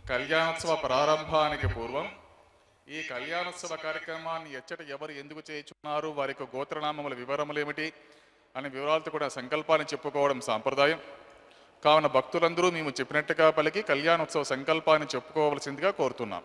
కళ్యాణోత్సవ ప్రారంభానికి పూర్వం ఈ కళ్యాణోత్సవ కార్యక్రమాన్ని ఎచ్చట ఎవరు ఎందుకు చేయుచున్నారు, వారి యొక్క గోత్రనామముల వివరములు ఏమిటి అనే వివరాలతో కూడా సంకల్పాన్ని చెప్పుకోవడం సాంప్రదాయం. కావున భక్తులందరూ మేము చెప్పినట్టుగా పలికి కళ్యాణోత్సవ సంకల్పాన్ని చెప్పుకోవలసిందిగా కోరుతున్నాం.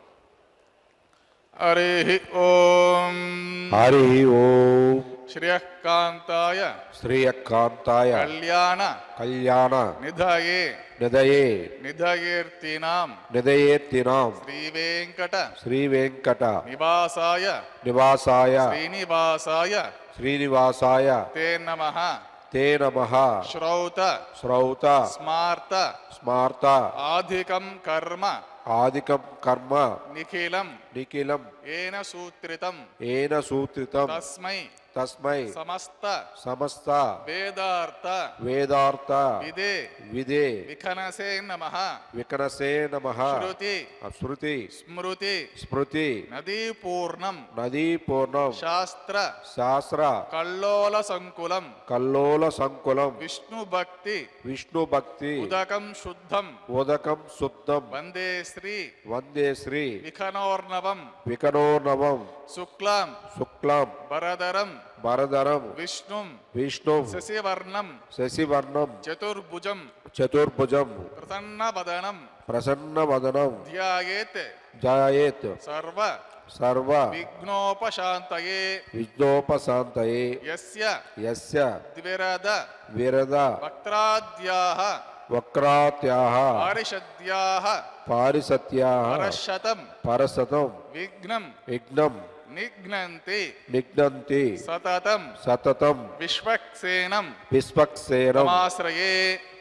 హరి ఓం. హరి ఓం. శ్రియకాంతాయ శ్రీయకాంతాయ కళ్యాణ కళ్యాణ నిధయే నిదయే నిధయేర్తీనాం నిదయేత్తినాం శ్రీవేంకట శ్రీవేంకట నివాసాయ నివాసాయ శ్రీనివాసాయ శ్రీనివాసాయ తే నమః తే నమః శ్రౌత శ్రౌత స్మార్త స్మార్త ఆధికం కర్మ ఆదికం కర్మ నిఖిలం నిఖిలం ఏన సూత్రితం ఏన సూత్రితం తస్మై తస్మై సమస్త సమస్త వేదార్థ వేదార్థ విదే విదే విఖనసే నమః వికనసే నమః శృతి శృతి స్మృతి స్మృతి నదీ పూర్ణం నదీ పూర్ణం శాస్త్ర శాస్త్ర కల్లోల సంకులం కల్లోల సంకులం విష్ణు భక్తి విష్ణు భక్తి ఉదకం శుద్ధం ఉదకం శుద్ధం వందే శ్రీ వందే శ్రీ విఖనోర్ణవం వికనోర్ణవం శుక్లాం శుక్లాం వరదరం వరదరం విష్ణుం విష్ణు శశివర్ణం శశివర్ణం చతుర్భుజం చతుర్భుజం ప్రసన్నవదనం ప్రసన్నవదనం ధ్యాయేత్ జాయేత్ సర్వ సర్వ విఘ్నోపశాంతయే విఘ్నోపశాంతయే యస్య యస్య ద్విరద విరద వక్త్రాద్యాః వక్రాత్యాః పారిషద్యాః పారిసత్యాః పరశతం పరసతం విఘ్నం విఘ్నం నిఘ్నంతి నిఘ్నంతి సతతం సతతం విశ్వక్సేనం విశ్వక్సేనం నమాశ్రయే.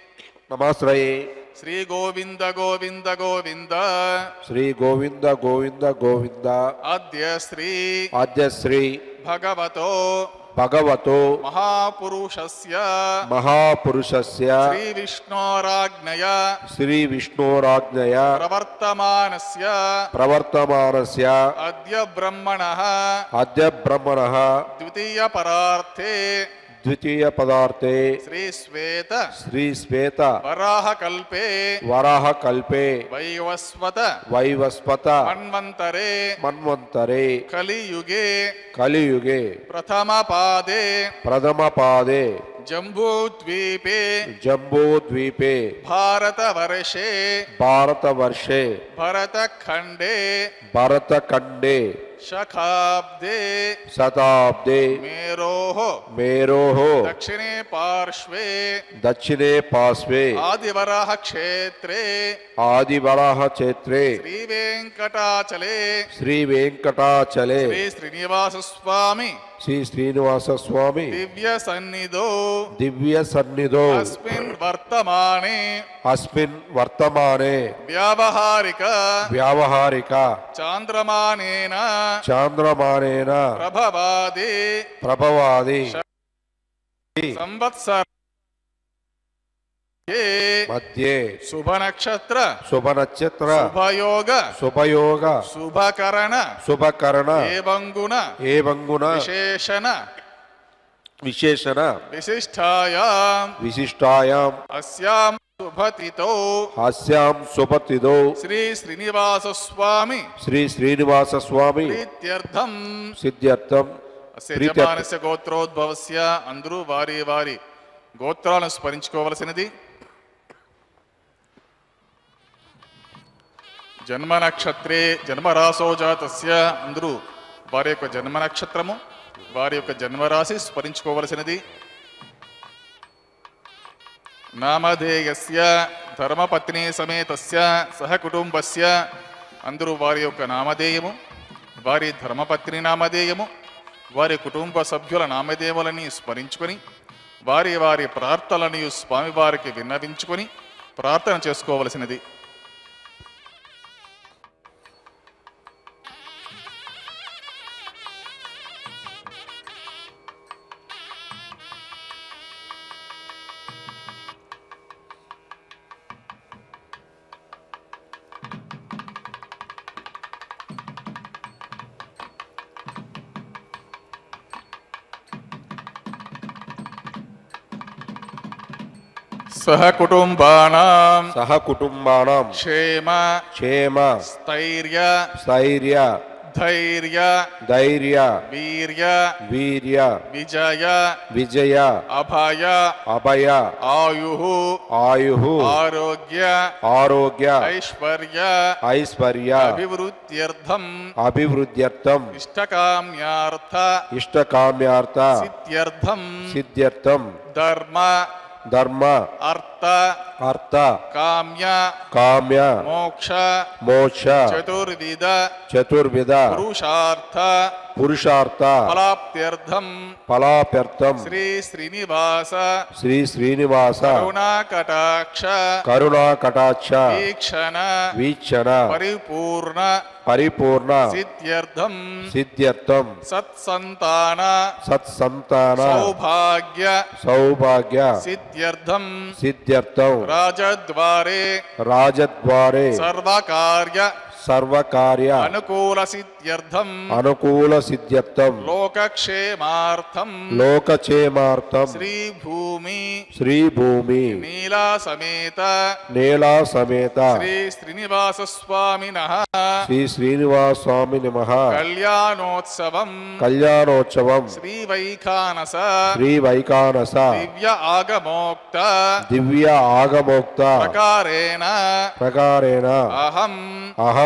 నమాశ్రయే. శ్రీ గోవింద గోవింద గోవింద శ్రీ గోవింద గోవింద గోవింద అద్య శ్రీ ఆద్యశ్రీ భగవతో భగవతో మహాపురుషస్య మహాపురుషస్య శ్రీ విష్ణోరాజ్ఞయ శ్రీ విష్ణోరాజ్ఞయ ప్రవర్తమానస్య ప్రవర్తమానస్య అద్య బ్రహ్మణః అద్య బ్రహ్మణః ద్వితీయ పరార్థే ద్వితీయ పదార్థే శ్రీ శ్వేత శ్రీ శ్వేత వరాహ కల్పే వరాహ కల్పే వైవస్వత వైవస్వత మన్వంతరే మన్వంతరే కలియుగే కలియుగే ప్రథమ పాదే ప్రథమ పాదే జంబూద్వీపే జంబూద్వీపే భారతవర్షే భారతవర్షే భరతఖండే భరతఖండే శకాబ్దే శతాబ్దే మేరోః మేరోః దక్షిణే పార్శ్వే దక్షిణే పార్శ్వే ఆదివరాహ క్షేత్రే ఆదివరాహ క్షేత్రే శ్రీవేంకటాచలే శ్రీ వెంకటాచలే శ్రీ శ్రీనివాస స్వామి శ్రీ శ్రీనివాస స్వామి దివ్య సన్నిధో దివ్య సన్నిధో అస్మిన్ వర్తమానే అస్మిన్ వర్తమానే వ్యావహారిక వ్యావహారిక చాంద్రమానేన చాంద్రమానేన ప్రభవాది ప్రభవాది సంవత్సర మధ్యే శుభ నక్షత్ర శుభ నక్షత్ర శుభయోగ శుభయోగ శుభకరణ శుభకరణ ఏవంగుణ ఏవంగుణ విశేషణ విశేషణ విశిష్టాయాం విశిష్టాయాం అస్యాం శుభతితో హాస్యాం సుపతిదో శ్రీ శ్రీనివాస స్వామి శ్రీ శ్రీనివాస స్వామి ప్రీత్యర్థం సిద్ధ్యర్థం యజమానస్య గోత్రోద్భవస్య అందరూ వారి వారి గోత్రాలను స్మరించుకోవలసినది. జన్మ నక్షత్రే జన్మరాశో జాతస్య అందరూ వారి యొక్క జన్మ నక్షత్రము వారి యొక్క జన్మరాశి స్మరించుకోవలసినది. నామధేయస్య ధర్మపత్ని సమేతస్య సహకుటుంబస్య అందరూ వారి యొక్క నామధేయము వారి ధర్మపత్ని నామధేయము వారి కుటుంబ సభ్యుల నామధేయములని స్మరించుకొని వారి వారి ప్రార్థనలను స్వామివారికి విన్నవించుకొని ప్రార్థన చేసుకోవలసినది. సహ కుటుంబానాం సహ కుటుంబానాం క్షేమ క్షేమ స్థైర్య స్థైర్య ధైర్య ధైర్య వీర్య వీర్య విజయ విజయ అభయ అభయ ఆయు ఆయు ఆరోగ్య ఆరోగ్య ఐశ్వర్య ఐశ్వర్య అభివృద్ధ్యర్థం అభివృద్ధ్యర్థం ఇష్టకామ్యార్థ ఇష్టకామ్యార్థ సిద్ధ్యర్థం సిద్ధ్యర్థం ధర్మ ధర్మ అర్థ అర్థ కామ్య కామ్య మోక్ష మోక్ష చతుర్విధ చతుర్విధ పురుషార్థ పురుషార్థ ఫలాప్త్యర్థం ఫలాప్యర్థం శ్రీ శ్రీనివాస శ్రీ శ్రీనివాస కరుణాకటాక్ష కరుణా కటాక్ష వీక్షణ వీక్షణ పరిపూర్ణ పరిపూర్ణ సిద్ధ్యర్థం సిద్ధ్యర్థం సత్సంతాన సత్సంతాన సౌభాగ్య సౌభాగ్య సిద్ధ్యర్థం సిద్ధ్యర్థం రాజద్వారే రాజద్వారే సర్వకార్య సర్వకార్య అనుకూల సిద్ధ్యర్థం అనుకూల సిద్ధ్యర్థం లోకక్షేమార్థం లోకక్షేమార్థం శ్రీభూమి శ్రీభూమి నీలా సమేత నేలా సమేత శ్రీ శ్రీనివాస స్వామినః శ్రీ శ్రీనివాస స్వామి నమః కళ్యాణోత్సవం కళ్యాణోత్సవం శ్రీ వైఖానస శ్రీ వైఖానస దివ్య ఆగమోక్త దివ్య ఆగమోక్త ప్రకారేణ ప్రకారేణ అహం అహం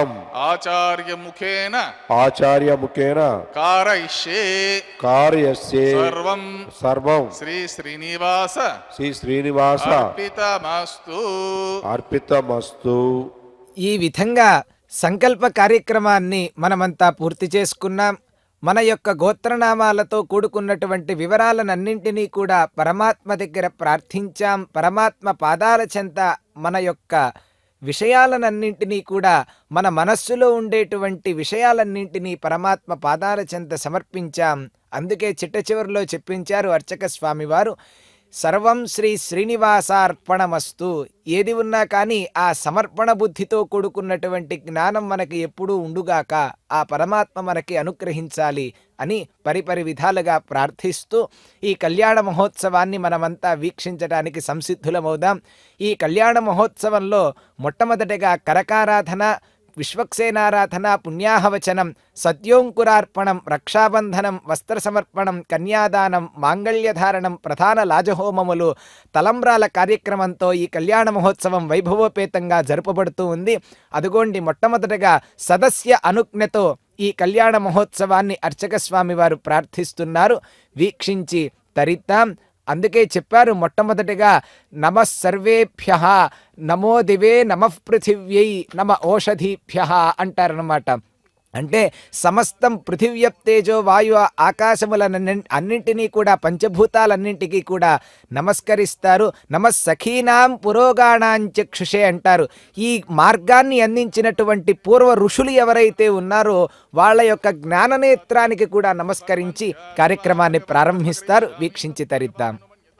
ఆచార్యముఖేన ఆచార్యముఖేన కారయిష్యే కార్యస్యే సర్వం సర్వం శ్రీ శ్రీనివాస శ్రీ శ్రీనివాస అర్పితమస్తు. అర్పితమస్తు. ఈ విధంగా సంకల్ప కార్యక్రమాన్ని మనమంతా పూర్తి చేసుకున్నాం. మన యొక్క గోత్రనామాలతో కూడుకున్నటువంటి వివరాలనన్నింటినీ కూడా పరమాత్మ దగ్గర ప్రార్థించాం. పరమాత్మ పాదాల చెంత మన యొక్క విషయాలనన్నింటినీ కూడా మన మనస్సులో ఉండేటువంటి విషయాలన్నింటినీ పరమాత్మ పాదాల చెంత సమర్పించాం. అందుకే చిట్ట చివరిలో చెప్పించారు అర్చక స్వామివారు, సర్వం శ్రీ శ్రీనివాసార్పణమస్తు. ఏది ఉన్నా కానీ ఆ సమర్పణ బుద్ధితో కూడుకున్నటువంటి జ్ఞానం మనకి ఎప్పుడూ ఉండుగాక, ఆ పరమాత్మ మనకి అనుగ్రహించాలి అని పరిపరి విధాలుగా ప్రార్థిస్తూ ఈ కళ్యాణ మహోత్సవాన్ని మనమంతా వీక్షించడానికి సంసిద్ధులమవుదాం. ఈ కళ్యాణ మహోత్సవంలో మొట్టమొదటిగా కరకారాధన, విశ్వక్సేనారాధన, పుణ్యాహవచనం, సత్యోంకురార్పణం, రక్షాబంధనం, వస్త్ర సమర్పణం, కన్యాదానం, మాంగళ్యధారణం, ప్రధాన లాజహోమములు, తలంబ్రాల కార్యక్రమంతో ఈ కళ్యాణ మహోత్సవం వైభవోపేతంగా జరుపబడుతూ ఉంది. అదుగోండి మొట్టమొదటగా సదస్య అనుజ్ఞతో ఈ కళ్యాణ మహోత్సవాన్ని అర్చక స్వామి వారు ప్రార్థిస్తున్నారు. వీక్షించి తరిద్దాం. అందుకే చెప్పారు మొట్టమొదటిగా నమః సర్వేభ్యః, నమో దివే నమః పృథివ్యై, నమ ఓషధీభ్యః అంటారనమాట. అంటే సమస్తం పృథివ్యప్తేజో వాయు ఆకాశములన్నింటినీ కూడా పంచభూతాలన్నింటికీ కూడా నమస్కరిస్తారు. నమస్సఖీనాం పురోగాణాంచక్షుషే అంటారు. ఈ మార్గాన్ని అందించినటువంటి పూర్వ ఋషులు ఎవరైతే ఉన్నారో వాళ్ళ యొక్క జ్ఞాననేత్రానికి కూడా నమస్కరించి కార్యక్రమాన్ని ప్రారంభిస్తారు. వీక్షించి తరిద్దాం.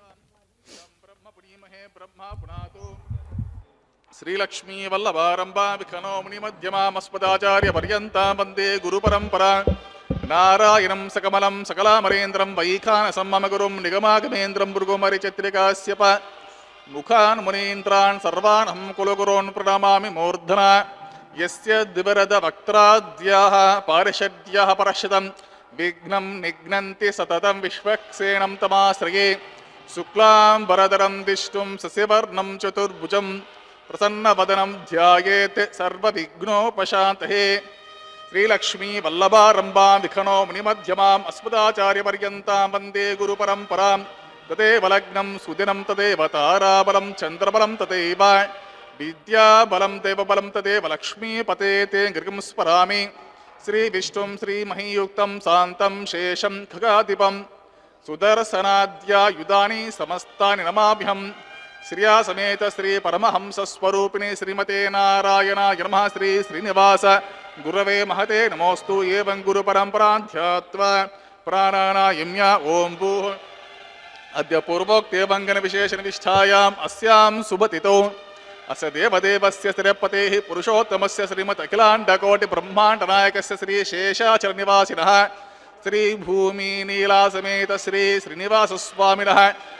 శ్రీలక్ష్మీ వల్లభారంభా విఖనో ముని మధ్యమామస్మదాచార్య పర్యంతం వందే గురు పరంపరా. నారాయణం సకమలం సకలామరేంద్రం వైఖానసం మమ గురుం నిగమాగమేంద్రం భృగుమరి చత్రికాస్యప ముఖాన్ మునీంద్రాన్ సర్వాన్ కులగురోన్ ప్రణమామి మూర్ధన. యస్య ద్వివరద వక్త్రాద్యాః పారిషద్యాః పరశతం విఘ్నం నిఘ్నంతి సతతం విశ్వక్సేనం తమాశ్రయే. శుక్లాం వరదరం దిష్టుం శశివర్ణం చతుర్భుజం ప్రసన్నవదనం ధ్యాయేత్ సర్వవిఘ్నోపశాంతయే. శ్రీలక్ష్మీ వల్లభారంభా విఖనో మునిమధ్యమాం అస్మదాచార్యపర్యంతం వందే గురు పరంపరాం. తదేవ లగ్నం సుదినం తదేవ తారాబలం చంద్రబలం తదేవ విద్యాబలం దేవబలం తదేవ లక్ష్మీపతే తే గృగం స్మరామి. శ్రీవిష్ణుం శ్రీమహీయుక్తం శాంతం శేషం ఖగాధిపం సుదర్శనాద్యాయుధాని సమస్తాని నమాభ్యం. శ్రియా సమేత శ్రీ పరమహంస స్వరూపిణి శ్రీమతే నారాయణాయ నమః. శ్రీ శ్రీనివాస గురవే మహతే నమోస్తు. ఏవం గురు పరంపరాం ధ్యాత్వా ప్రాణానాయమ్య. ఓం భూః అద్య పూర్వోక్తేవంగన విశేషణ నిష్ఠాయాం అస్యాం శుభతితో అస్య దేవదేవస్య స్థిరపతేః పురుషోత్తమస్య శ్రీమత్ అఖిలాండకోటి బ్రహ్మాండనాయకస్య శ్రీ శేషాచల నివాసినః శ్రీ భూమి నీలా సమేత శ్రీ శ్రీనివాస స్వామినః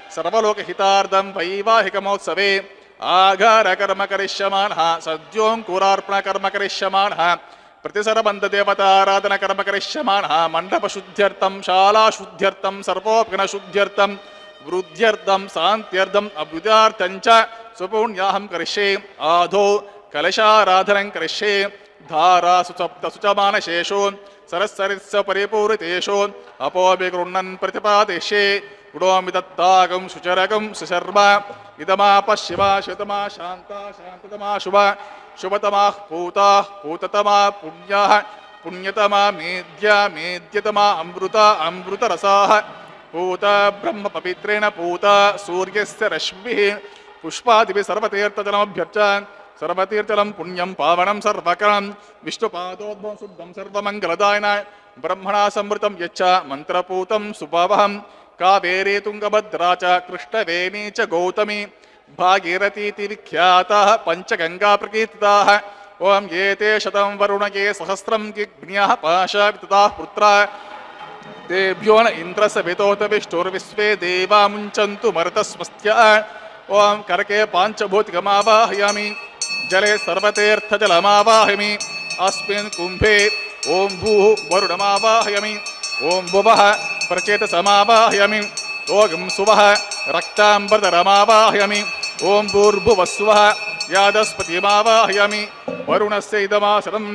सर्वलोकहितार्थं वैवाहिकमोत्सवे आघारकर्म करिष्यमाणः सद्योऽङ्कुरार्पणकर्म करिष्यमाणः प्रतिसरबन्धदेवताराधनकर्म करिष्यमाणः मण्डपशुद्ध्यर्थं शालाशुद्ध्यर्थं सर्वोपगणशुद्ध्यर्थं वृद्ध्यर्थं शान्त्यर्थम् अभ्युदार्थं च सुपुण्याहं करिष्ये आधो कलशाराधनं करिष्ये धारासु सप्तसुचमानशेषु सरस्सरित्स परिपूरितेषु अपोऽभिगृह्णन् प्रतिपादिष्ये गुणोमि दत्तागं सुचरगं सुशर्मा इदमापः शिवा शिवतमा शान्ता शान्ततमा शुभा शुभतमाः पूताः पूततमा पुण्याः पुण्यतमा मेद्या मेद्यतमा अमृता अमृतरसाः पूता ब्रह्म पवित्रेण पूता सूर्यस्य रश्मिः पुष्पादिभिः सर्वतीर्थजलमभ्यर्च सर्वतीर्थजलं पुण्यं पावनं सर्वकरं विष्णुपादोद्भवं शुद्धं सर्वमङ्गलदायिना ब्रह्मणा समृतं यच्च मन्त्रपूतं सुपावहं कावेरी तुङ्गभद्रा च कृष्णवेणी च गौतमी भागीरथीति विख्याताः पञ्चगङ्गा प्रकीर्तिताः ओं एते शतं वरुणये सहस्रं किग्न्यः पाशावितताः पुत्रा तेभ्यो न इन्द्रसवितोत विष्णुर्विश्वे देवा मुञ्चन्तु मरुतस्वस्त्य ओं करके पाञ्चभूतिकमावाहयामि जले सर्वतीर्थजलमावाहयामि अस्मिन् कुम्भे ओं भूः वरुणमावाहयामि ओं भुवः प्रचेतसमावाहयामि ओं सुवः रक्ताम्बरधरमावाहयामि ओं भूर्भुवस्वः यादस्पतिमावाहयामि वरुणस्य इदमासनम्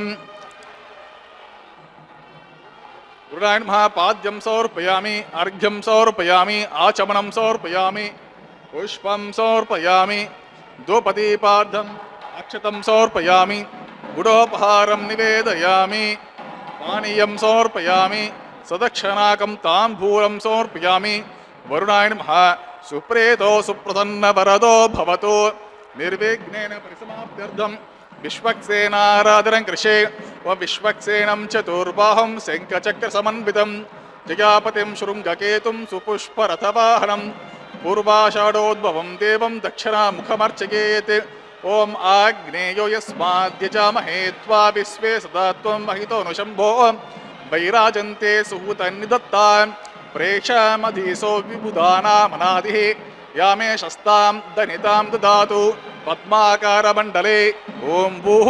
वरुणाय पाद्यं समर्पयामि अर्घ्यं समर्पयामि आचमनं समर्पयामि पुष्पं समर्पयामि धूपदीपार्थम् अक्षतं समर्पयामि गुडोपहारं निवेदयामि पानीयं समर्पयामि सदक्षणाकं ताम्बूलं समर्पयामि वरुणाय नमः सुप्रेतो सुप्रसन्नवरदो भवतु निर्विघ्नेन परिसमाप्त्यर्थं विश्वक्सेनाराधनं कृषे व विश्वक्सेनं चतुर्बाहुं शङ्खचक्रसमन्वितं जयापतिं शृङ्गकेतुं सुपुष्परथवाहनं पूर्वाषाढोद्भवं देवं दक्षिणामुखमर्चयेत् ओं आग्नेयो यस्माद्यजामहे त्वा विश्वे सदा त्वं महितोऽनुशम्भो वैराजन्ते सुहूतन्निदत्तां प्रेक्षामधीसो विबुधानामनादिः यामे शस्तां दनितां ददातु पद्माकारमण्डले ओं भूः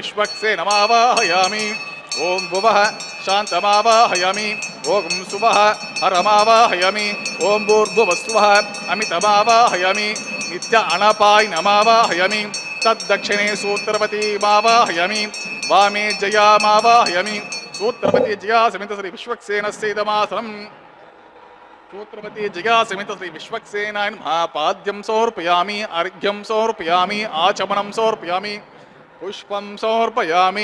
विश्वक्सेनमावाहयामि ओं भुवः शान्तमावाहयामि ओं सुवः हरमावाहयामि ओं भूर्भुवस्वः अमितमावाहयामि नित्य अनपायिनमावाहयामि तद्दक्षिणे सूत्रवतीमावाहयामि वामे जयामावाहयामि सूत्रवती जया समेत श्री विश्वक्सेनस्य इदमासनम् सूत्रवती जया समेत श्री विश्वक्सेनाय नमः पाद्यं समर्पयामि अर्घ्यं समर्पयामि आचमनं समर्पयामि पुष्पं समर्पयामि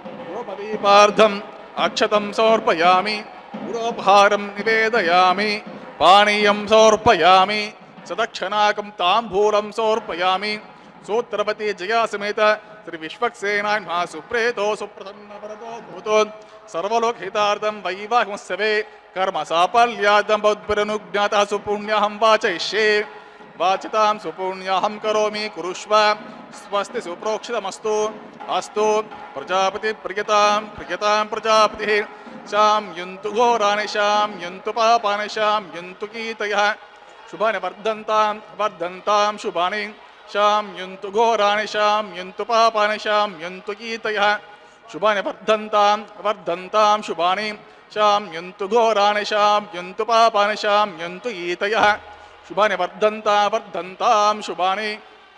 धूपदीपार्थम् अक्षतं समर्पयामि गुडोपहारं निवेदयामि पानीयं समर्पयामि सदक्षणाकं ताम्बूलं समर्पयामि सूत्रवती जया समेत श्री विश्वक्सेनाय नमः सुप्रेतो सुप्रसन्नवरदो भूतो सर्वलोकहितार्थं वैवाहिकमोत्सवे कर्म साफल्यार्थं बौद्धिरनुज्ञातः सुपुण्याहं वाचयिष्ये वाचितां सुपुण्याहं करोमि कुरुष्व स्वस्ति सुप्रोक्षितमस्तु अस्तु प्रजापति प्रियतां प्रियतां प्रजापतिः शां यन्तु घोराणि शां यन्तु पापानि शां यन्तु कीतयः शुभानि वर्धन्तां वर्धन्तां शुभानि शां यन्तु घोराणि शां यन्तु पापानि शां यन्तु कीतयः शुभानि वर्धन्तां वर्धन्तां शुभानि शां यन्तु घोराणि शां यन्तु पापानि शां यन्तु ईतयः शुभानि वर्धन्तां वर्धन्तां शुभानि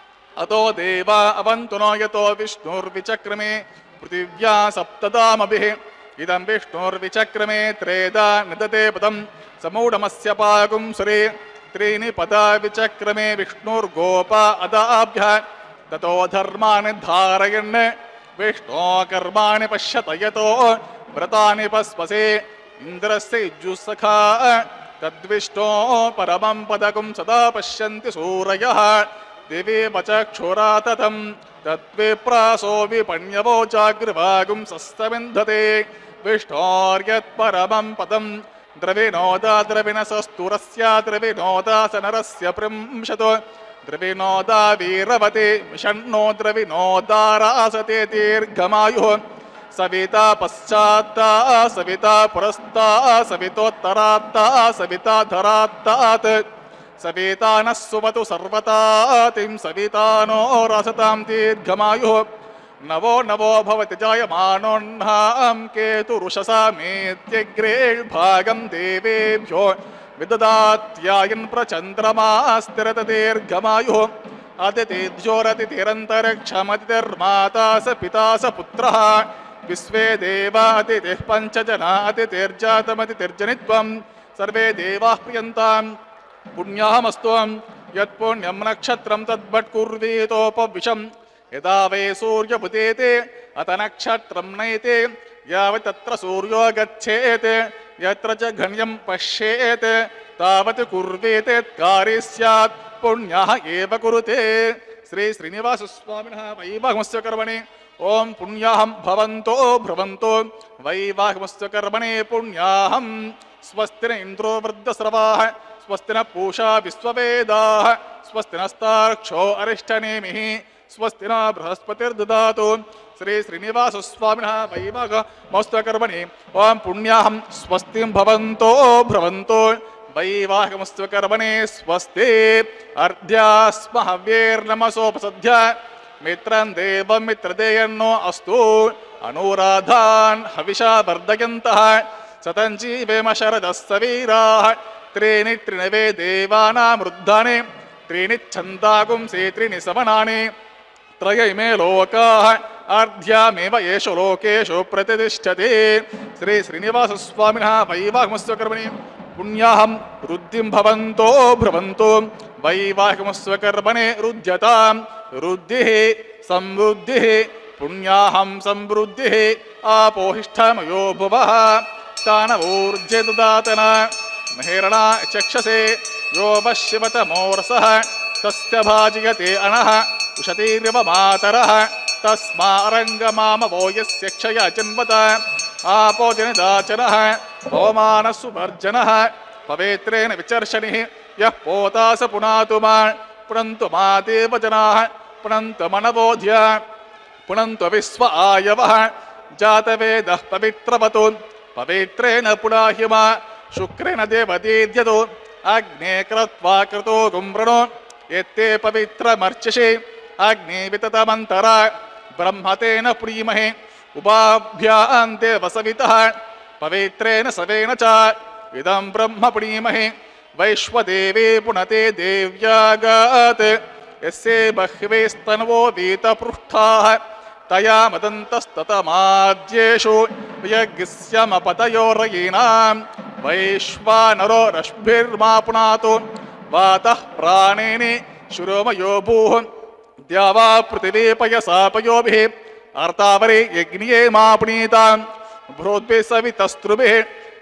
अतो देवा अवन्तु नो यतो विष्णुर्विचक्रमे पृथिव्या सप्तदामभिः इदं विष्णुर्विचक्रमे त्रेधा निदते पदं समूढमस्य पाकुं सुरे त्रीणि पदा विचक्रमे विष्णुर्गोपा अदाभ्यः ततो धर्माणि धारयन् विष्णो कर्माणि पश्यत यतो व्रतानि पस्पसे इन्द्रस्य युजुसखा तद्विष्णो परमं पदकं सदा पश्यन्ति सूरयः दिवि वचक्षुरा ततं तद्विप्रासो विपण्यवो जागृवागुं सस्तविन्धते विष्णोर्यत्परमं पदं द्रविणोदा द्रविणसस्तुरस्य द्रविणोदासनरस्य प्रिंशतो द्रविणोदा वीरवते मिषण्णो द्रविणोदारासते दीर्घमायुः सविता पश्चात्ता सविता पुरस्ता सवितोत्तरात्ता सविता धरात्तात् सविता नः सुमतु सर्वतातिं सवितानो रसतां दीर्घमायुः नवो नवो भवति जायमानोऽह्नां केतुरुषसामेत्यग्रे भागं देवेभ्यो विददात्यायन् प्रचन्द्रमास्तिरतदीर्घमायुः अतिथिज्योरतिथिरन्तरिक्षमतिर्माता स पिता स पुत्रः विश्वे देवातिथिः पञ्चजना अतिथिर्जातमतिथिर्जनित्वं सर्वे देवाः प्रियन्तां पुण्याहमस्तु यत्पुण्यं नक्षत्रं तद्वट्कुर्वीतोपविशम् यदा वै सूर्यमुदेते अत नक्षत्रं नयते यावत् तत्र सूर्यो गच्छेत् यत्र च घन्यं पश्येत् तावत् कुर्वीते कार्ये स्यात् पुण्यः एव कुरुते। श्री श्रीनिवासस्वामिनः वैवाहमस्य कर्मणि ओम पुण्याहं भवन्तो भ्रवन्तो वैवाहमस्य कर्मणि पुण्याहं स्वस्ति न इन्द्रो वृद्धस्रवाः स्वस्ति न पूषा विश्ववेदाः स्वस्ति नस्तार्क्ष्यो अरिष्टनेमिः स्वस्ति न बृहस्पतिर्ददातु। श्री श्रीनिवासस्वामिनः वैवाहमस्य कर्मणि ओम पुण्याहं स्वस्तिं भवन्तो भ्रवन्तो वैवाहमस्य कर्मणि स्वस्ति अर्ध्यास्महव्यैर्नमसोपसद्य मित्रं देवं मित्रदेयन्नो अस्तु अनुराधान् हविषा वर्धयन्तः शतं जीवेम शरदः सवीराः त्रीणि त्रिणवे देवानां रुद्धानि त्रीणि छन्दागुंसि त्रीणि सवनानि त्रय इमे लोकाः अर्ध्यामेव येषु लोकेषु प्रतिष्ठते। श्री श्रीनिवासस्वामिनः वैवाहमस्य कर्मणि पुण्याहं रुद्धिं भवन्तो भ्रवन्तो वैवाहमस्य कर्मणि रुध्यतां रुद्धिः समृद्धिः पुण्याहं समृद्धिः आपोहिष्ठमयो भुवः तानवोर्जे ददातन महेरणा चक्षसे यो वश्यवतमोरसः तस्य भाजयते अनः उशतीरिव मातरः तस्मारङ्गमामवो यस्य क्षया जन्मत आपो जनिदाचनः पवमानसुवर्जनः पवित्रेण विचर्षणिः यः पोता स पुनातु मा पुनन्तु मा देवजनाः पुनन्तु मनबोध्य पुनन्तु विश्व आयवः जातवेदः पवित्रवतु पवित्रेण पुनाहि मा शुक्रेण देवदीद्यतु अग्ने कृत्वा कृतो गुम्रणो एते पवित्रमर्चषे अग्ने विततमन्तरा ब्रह्मतेन प्रीमहे उपाभ्यां देवसवितः पवित्रेण सवेन च इदं ब्रह्म प्रीमहे वैश्वदेवे पुनते देव्यागात् यस्य बह्वे स्तनवो वीतपृष्ठाः तया मदन्तस्ततमाद्येषु यज्ञस्यमपतयोरयीनां वैश्वानरो रश्भिर्मा पुनातु वातः प्राणेनि शुरोमयो भूः द्यावा पृथिवी पयसापयोभिः अर्तावरे यज्ञे मा पुनीतां भ्रोद्भिः सवितस्त्रुभिः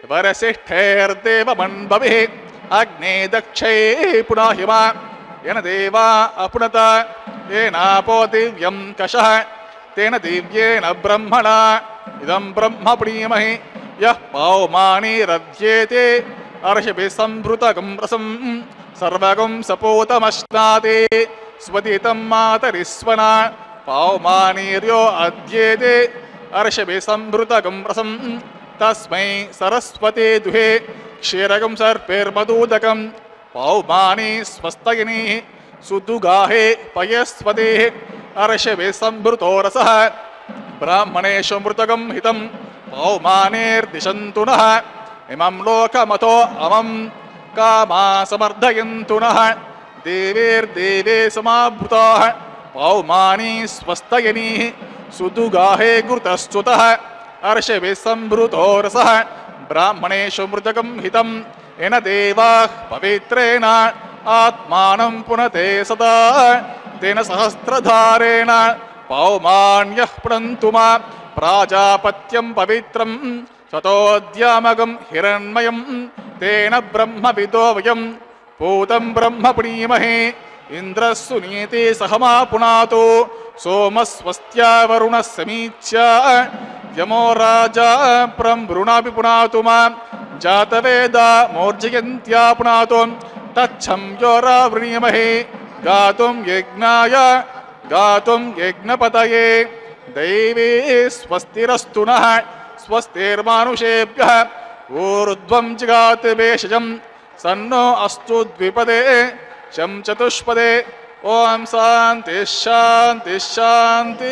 वरसिष्ठैर्देवमन्भविः अग्ने दक्षैः पुनाहि मा येन देवा अपुनत येनापो दिव्यं कषः तेन दिव्येन ब्रह्मणा इदं ब्रह्म प्रीमहि यः पौमानिरध्येते अर्षभिः सम्भृतगं रसं सर्वगं सपूतमश्नाति स्वदितं मातरिस्वना पौमानीर्यो अध्येते अर्षभिः सम्भृतगं रसं तस्मै सरस्वती दुहे क्षीरगं सर्पेर्मदूदकं पौमानी स्वस्तयिनी सुदुगाहे पयस्वतेः अर्षभिः सम्भृतो रसः ब्राह्मणेषु मृतगं हितं पौमानेर्दिशन्तु नः इमं लोकमतो अमं कामा समर्धयन्तु नः देवेर्देवे समाभृताः पौमानी स्वस्तयिनीः सुदुगाहे घृतस्तुतः अर्षभिः सम्भृतो रसः ब्राह्मणेषु मृतगं हितं येन देवाः पवित्रेण आत्मानं पुनते सदा तेन सहस्रधारेण पौमान्यः पुनन्तु मा प्राजापत्यं पवित्रं सतोऽद्यामगं हिरण्मयं तेन ब्रह्मविदो वयं पूतं ब्रह्म प्रीमहे इन्द्रः सुनीति सहमा पुनातु सोमस्वस्त्या वरुणः समीच्या यमो राजा प्रम्भृणापि पुनातु मा जातवेदा मोर्जयन्त्या पुनातु तच्छं योरावृणीमहे गातुं यज्ञाय गातुं यज्ञपतये दैवे स्वस्तिरस्तु नः स्वस्तिर्मानुषेभ्यः ऊर्ध्वं जिगात् भेषजं సన్నో అస్తు ద్విపదే శం చతుష్పదే ఓం శాంతి శాంతి శాంతి.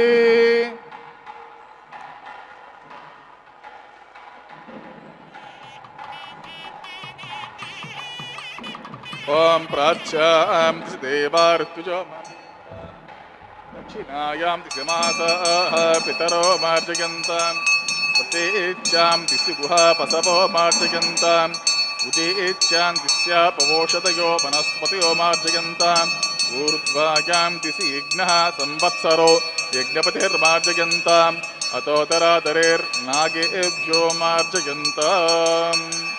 ఓం ప్రాచ్యాం దిశ దేవార్తుజో దక్షిణాయాం దిశమాసాః పితరో మార్జయంతాం ప్రతేచ్యాం దిశి గుహా పసవో మార్జయంతాం ఉదేచ్యాం దిశ్యాపవోషదయో వనస్పతయో మార్జయంతాం ఊర్ధ్వాయాం దిశి యజ్ఞః సంవత్సరో యజ్ఞపతిర్మార్జయంతాం అతోతరాదరేర్నాగేభ్యో మార్జయంతాం.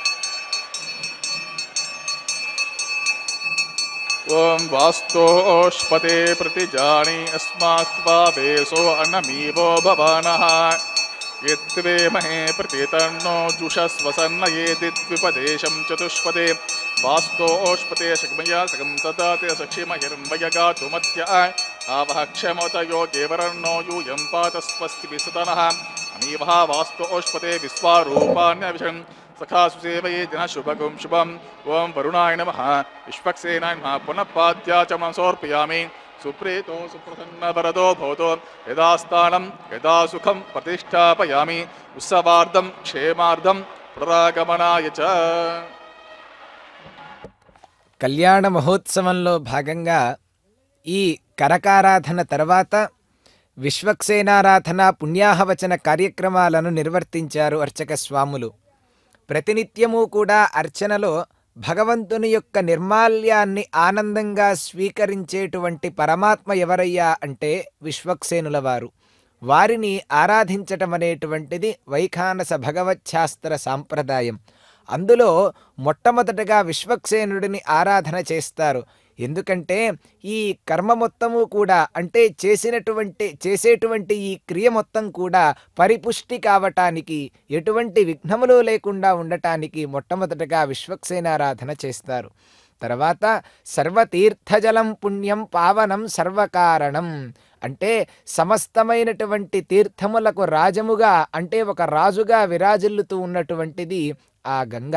ఓం వాస్తోష్పతే ప్రతిజాని అస్మాత్వా వేసో అన్నమీవో భవానః యత్వేమహే ప్రతితన్నో జుషస్వసన్న ఏదిద్విపదేశం చతుష్పదే వాస్తోష్పతే శగ్మయా సగం సదాతే సక్షిమహిర్మయగాతుమత్య ఆవహ క్షమతయో దేవరన్నో యూయం పాత స్వస్తి విసతనః అమీవః వాస్తోష్పతే విశ్వారూపాణ్యవిషం సఖాసు సేవయే జన శుభగం శుభం. ఓం వరుణాయ నమః విశ్వక్సేనాయ నమః పునః పాద్యాచమం సమర్పయామి. సుప్రీతో సుప్రసన్న వరదో భవతో యదాస్థానం యదా సుఖం ప్రతిష్టాపయామి. ఉత్సవార్థం క్షేమార్థం పునరాగమనాయ చ. కళ్యాణ మహోత్సవంలో భాగంగా ఈ కరకారాధన తర్వాత విశ్వక్సేనారాధన పుణ్యాహవచన కార్యక్రమాలను నిర్వర్తించారు అర్చక స్వాములు. ప్రతినిత్యము కూడా అర్చనలో భగవంతుని యొక్క నిర్మాల్యాన్ని ఆనందంగా స్వీకరించేటువంటి పరమాత్మ ఎవరయ్యా అంటే విశ్వక్సేనుల వారు. వారిని ఆరాధించటం అనేటువంటిది వైఖానస భగవచ్ఛాస్త్ర సాంప్రదాయం. అందులో మొట్టమొదటగా విశ్వక్సేనుడిని ఆరాధన చేస్తారు. ఎందుకంటే ఈ కర్మ మొత్తము కూడా అంటే చేసేటువంటి ఈ క్రియ మొత్తం కూడా పరిపుష్టి కావటానికి, ఎటువంటి విఘ్నములు లేకుండా ఉండటానికి మొట్టమొదటగా విశ్వక్సేనారాధన చేస్తారు. తర్వాత సర్వతీర్థజలం పుణ్యం పావనం సర్వకారణం అంటే సమస్తమైనటువంటి తీర్థములకు రాజముగా అంటే ఒక రాజుగా విరాజిల్లుతూ ఉన్నటువంటిది ఆ గంగ.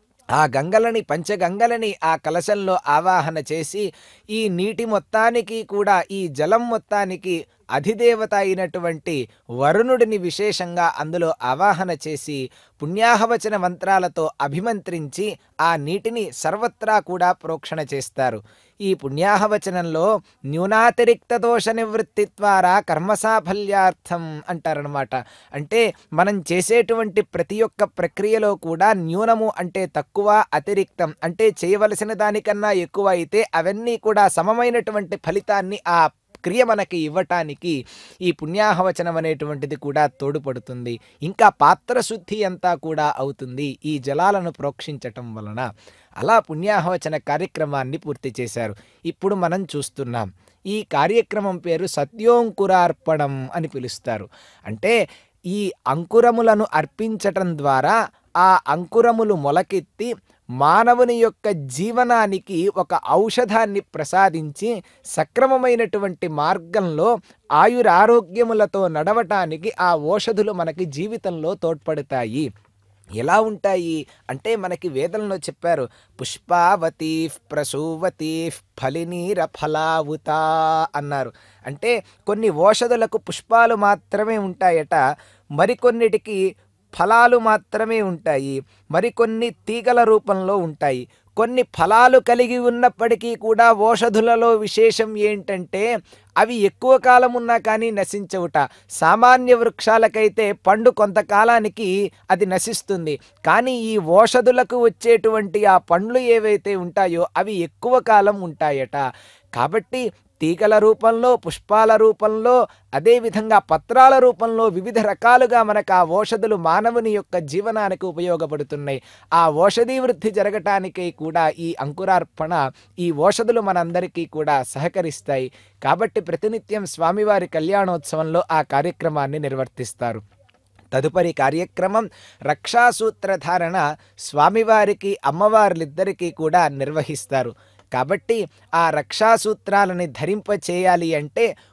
ఆ గంగలని పంచగంగలని ఆ కలశంలో ఆవాహన చేసి ఈ నీటి మొత్తానికి కూడా ఈ జలం మొత్తానికి అధిదేవత అయినటువంటి వరుణుడిని విశేషంగా అందులో ఆవాహన చేసి పుణ్యాహవచన మంత్రాలతో అభిమంత్రించి ఆ నీటిని సర్వత్రా కూడా ప్రోక్షణ చేస్తారు. ఈ పుణ్యాహవచనంలో న్యూనాతిరిక్త దోష నివృత్తి ద్వారా కర్మసాఫల్యార్థం అంటారనమాట. అంటే మనం చేసేటువంటి ప్రతి ఒక్క ప్రక్రియలో కూడా న్యూనము అంటే తక్కువ, అతిరిక్తం అంటే చేయవలసిన దానికన్నా ఎక్కువ అయితే అవన్నీ కూడా సమమైనటువంటి ఫలితాన్ని ఆ క్రియ మనకి ఇవ్వటానికి ఈ పుణ్యాహవచనం అనేటువంటిది కూడా తోడ్పడుతుంది. ఇంకా పాత్రశుద్ధి అంతా కూడా అవుతుంది ఈ జలాలను ప్రోక్షించటం వలన. అలా పుణ్యాహవచన కార్యక్రమాన్ని పూర్తి చేశారు. ఇప్పుడు మనం చూస్తున్నాం ఈ కార్యక్రమం పేరు సత్యోంకురార్పణం అని పిలుస్తారు. అంటే ఈ అంకురములను అర్పించటం ద్వారా ఆ అంకురములు మొలకెత్తి మానవుని యొక్క జీవనానికి ఒక ఔషధాన్ని ప్రసాదించి సక్రమమైనటువంటి మార్గంలో ఆయురారోగ్యములతో నడవటానికి ఆ ఔషధులు మనకి జీవితంలో తోడ్పడతాయి. ఎలా ఉంటాయి అంటే మనకి వేదంలో చెప్పారు, పుష్పావతీ ప్రసూవతీ ఫలినీర ఫలావుతా అన్నారు. అంటే కొన్ని ఔషధులకు పుష్పాలు మాత్రమే ఉంటాయట, మరికొన్నిటికి ఫలాలు మాత్రమే ఉంటాయి, మరికొన్ని తీగల రూపంలో ఉంటాయి. కొన్ని ఫలాలు కలిగి ఉన్నప్పటికీ కూడా ఔషధులలో విశేషం ఏంటంటే అవి ఎక్కువ కాలం ఉన్నా కానీ నశించవుట. సామాన్య వృక్షాలకైతే పండు కొంతకాలానికి అది నశిస్తుంది, కానీ ఈ ఔషధులకు వచ్చేటువంటి ఆ పండ్లు ఏవైతే ఉంటాయో అవి ఎక్కువ కాలం ఉంటాయట. కాబట్టి తీగల రూపంలో, పుష్పాల రూపంలో, అదేవిధంగా పత్రాల రూపంలో వివిధ రకాలుగా మనకు ఆ ఔషధులు మానవుని యొక్క జీవనానికి ఉపయోగపడుతున్నాయి. ఆ ఔషధీ వృద్ధి జరగటానికై కూడా ఈ అంకురార్పణ, ఈ ఔషధులు మనందరికీ కూడా సహకరిస్తాయి. కాబట్టి ప్రతినిత్యం స్వామివారి కళ్యాణోత్సవంలో ఆ కార్యక్రమాన్ని నిర్వర్తిస్తారు. తదుపరి కార్యక్రమం రక్షాసూత్రధారణ స్వామివారికి అమ్మవార్లిద్దరికీ కూడా నిర్వహిస్తారు. కాబట్టి ఆ రక్షాసూత్రాలని ధరింపచేయాలి అంటే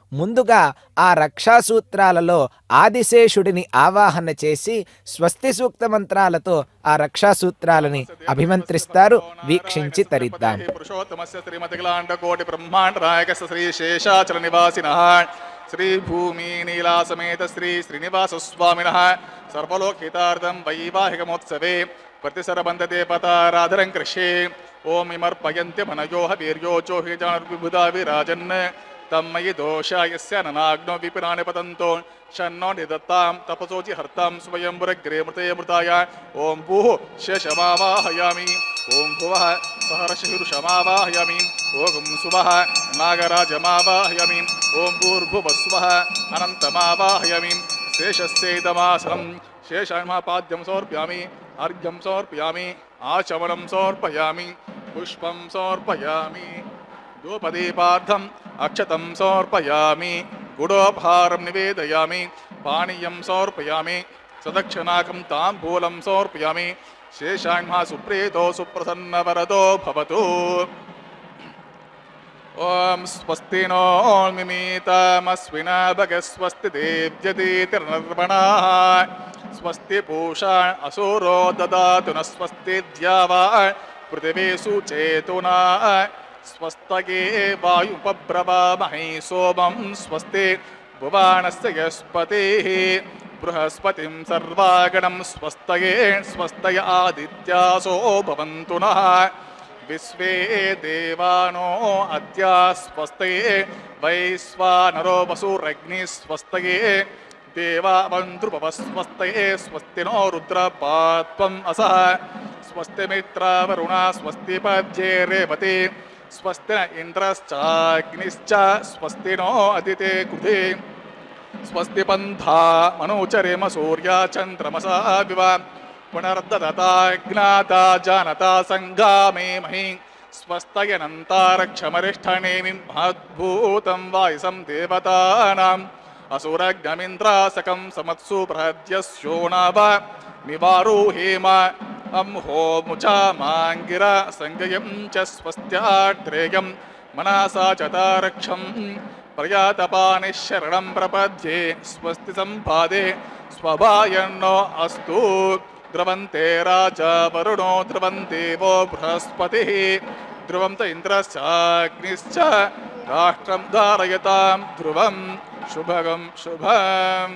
ముందుగా ఆ రక్షాసూత్రాలలో ఆదిశేషుడిని ఆవాహన చేసి స్వస్తి సూక్త మంత్రాలతో ఆ రక్షాసూత్రాలని అభిమంత్రిస్తారు. వీక్షించి తరిద్దాం. పురుషోత్తమస్య శ్రీమతిలాండ కోటి బ్రహ్మాండ నాయకస్య శ్రీ శేషాచల నివాసినః శ్రీ భూమి నీలా సమేత శ్రీ శ్రీనివాస స్వామినః సర్వలోకితార్థం వైవాహికమోత్సవే ప్రతిసరబంధతే పతారాధరం కృష్యే ఓం ఇమర్పయంత్య మనయోహ వీర్యోచో హిజానుర్విబుధా విరాజన్ తమ్మయి దోషాయస్య ననాగ్నో విపినాని పతంతో షన్నో నిదత్తాం తపసోచి హర్తాం స్వయంవరగ్రే మృతే మృతాయ ఓం భూః శేషమావాహయామి ఓం భువః సహర్షిరుషమావాహయామి ఓం సువః నాగరాజమావాహయామి ఓం భూర్భువస్వః అనంతమావాహయామి శేషస్యైదమాసనం శేషాన్మాపాద్యం సమర్పయామి అర్ఘ్యం సమర్పయామి ఆచమనం సమర్పయామి పుష్పం సమర్పయామి ధూపదీపార్థం అక్షతం సమర్పయామి గుడోపహారం నివేదయామి పానీయం సమర్పయామి సదక్షిణాకం తాంబూలం సమర్పయామి శేషాన్మా సుప్రీతో సుప్రసన్నవరదో భవతు. ఓం స్వస్తి నో మిమీతమస్వినా భగస్వస్తి దేవ్యతీతిర్నర్వణా స్వస్తి పూషా అసూరో దదాతు న స్వస్తి ద్యావా పృథివీషు చేతునా స్వస్తగే వాయుపబ్రవామహై సోమం స్వస్తి భువానస్య యస్పతిః బృహస్పతిం సర్వాగణం స్వస్తగే స్వస్తయ ఆదిత్యాసో భవంతు నః విశ్వే దేవానో అద్య స్వస్తయే వైశ్వానరో వసురగ్ని స్వస్తయే దేవావంతృపవస్వస్తయే స్వస్తి నో రుద్రపాత్వం అసః స్వస్తి మిత్రవరుణ స్వస్తి పద్యే రేవతి స్వస్తి ఇంద్రశ్చాగ్నిశ్చ స్వస్తి నో అదితే కృతే స్వస్తి పంథా మనోచరేమ సూర్య చంద్రమసా వివ పునర్దదతాజ్ఞాతా జానతా సంగామే మహి స్వస్తయనంతారక్షమరిష్టనేమి మహద్భూతం వాయుసం దేవతానాం అసురగ్నమింద్రాసకం సమత్సు ప్రహద్యస్యోనాభ నివారోహేమ అంహోముచామాంగిర సంగయం చ స్వస్త్యాట్రేయం మనసా చతారక్షం ప్రయాతపాని శరణం ప్రపద్యే స్వస్తి సంపాదే స్వభాయన్నో అస్తు ధ్రువంతే రాజా వరుణో ధ్రువంతే వో బృహస్పతి ధ్రువం త ఇంద్రశ్చాగ్నిశ్చ రాష్ట్రం ధారయతాం ధ్రువం శుభగం శుభం.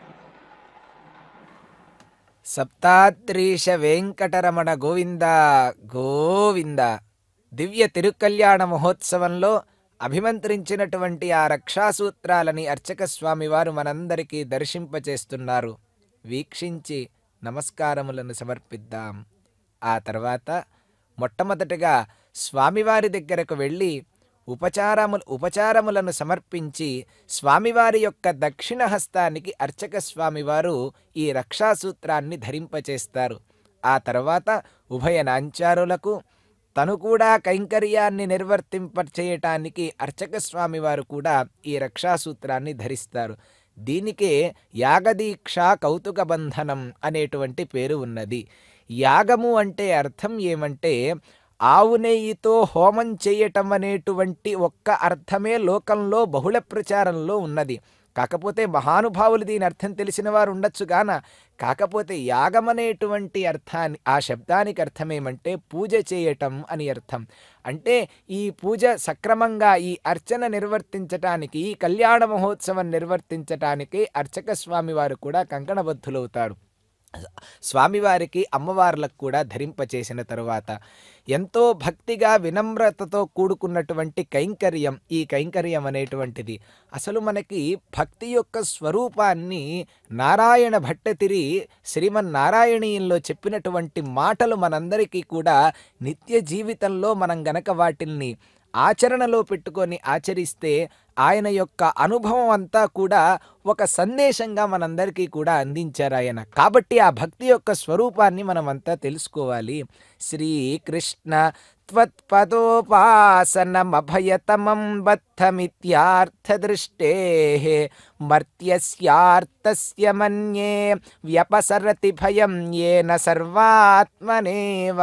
సప్తాత్రీశ వెంకటరమణ గోవింద గోవింద. దివ్య తిరుకల్యాణ మహోత్సవంలో అభిమంత్రించినటువంటి ఆ రక్షాసూత్రాలని అర్చక స్వామివారు మనందరికీ దర్శింపచేస్తున్నారు. వీక్షించి నమస్కారములను సమర్పిద్దాం. ఆ తర్వాత మొట్టమొదటిగా స్వామివారి దగ్గరకు వెళ్ళి ఉపచారములను సమర్పించి స్వామివారి యొక్క దక్షిణ హస్తానికి అర్చక స్వామివారు ఈ రక్షాసూత్రాన్ని ధరింపచేస్తారు. ఆ తర్వాత ఉభయ నాంచారులకు తను కూడా కైంకర్యాన్ని నిర్వర్తింపచేయటానికి అర్చక స్వామివారు కూడా ఈ రక్షాసూత్రాన్ని ధరిస్తారు. దీనికే యాగదీక్ష కౌతుక బంధనం అనేటువంటి పేరు ఉన్నది. యాగము అంటే అర్థం ఏమంటే ఆవు నెయ్యితో హోమం చేయటం అనేటువంటి ఒక్క అర్థమే లోకంలో బహుళ ప్రచారంలో ఉన్నది. కాకపోతే మహానుభావులు దీని అర్థం తెలిసిన వారు ఉండొచ్చు గాన, కాకపోతే యాగం అనేటువంటి అర్థాన్ని ఆ శబ్దానికి అర్థమేమంటే పూజ చేయటం అని అర్థం. అంటే ఈ పూజ సక్రమంగా ఈ అర్చన నిర్వర్తించటానికి, ఈ కళ్యాణ మహోత్సవం నిర్వర్తించటానికి అర్చక స్వామివారు కూడా కంకణబద్ధులవుతారు. స్వామివారికి అమ్మవార్లకు కూడా ధరింపచేసిన తరువాత ఎంతో భక్తిగా వినమ్రతతో కూడుకున్నటువంటి కైంకర్యం ఈ కైంకర్యం అనేటువంటిది. అసలు మనకి భక్తి యొక్క స్వరూపాన్ని నారాయణ భట్టతిరి శ్రీమన్నారాయణీయంలో చెప్పినటువంటి మాటలు మనందరికీ కూడా నిత్య జీవితంలో మనం గనక వాటిల్ని ఆచరణలో పెట్టుకొని ఆచరిస్తే ఆయన యొక్క అనుభవం అంతా కూడా ఒక సందేశంగా మనందరికీ కూడా అందించారు ఆయన. కాబట్టి ఆ భక్తి యొక్క స్వరూపాన్ని మనమంతా తెలుసుకోవాలి. శ్రీకృష్ణ त्वत्पदोपासनमभयतमं बद्धमित्यार्थदृष्टेः मर्त्यस्यार्थस्य मन्ये व्यपसरति भयं येन सर्वात्मनेव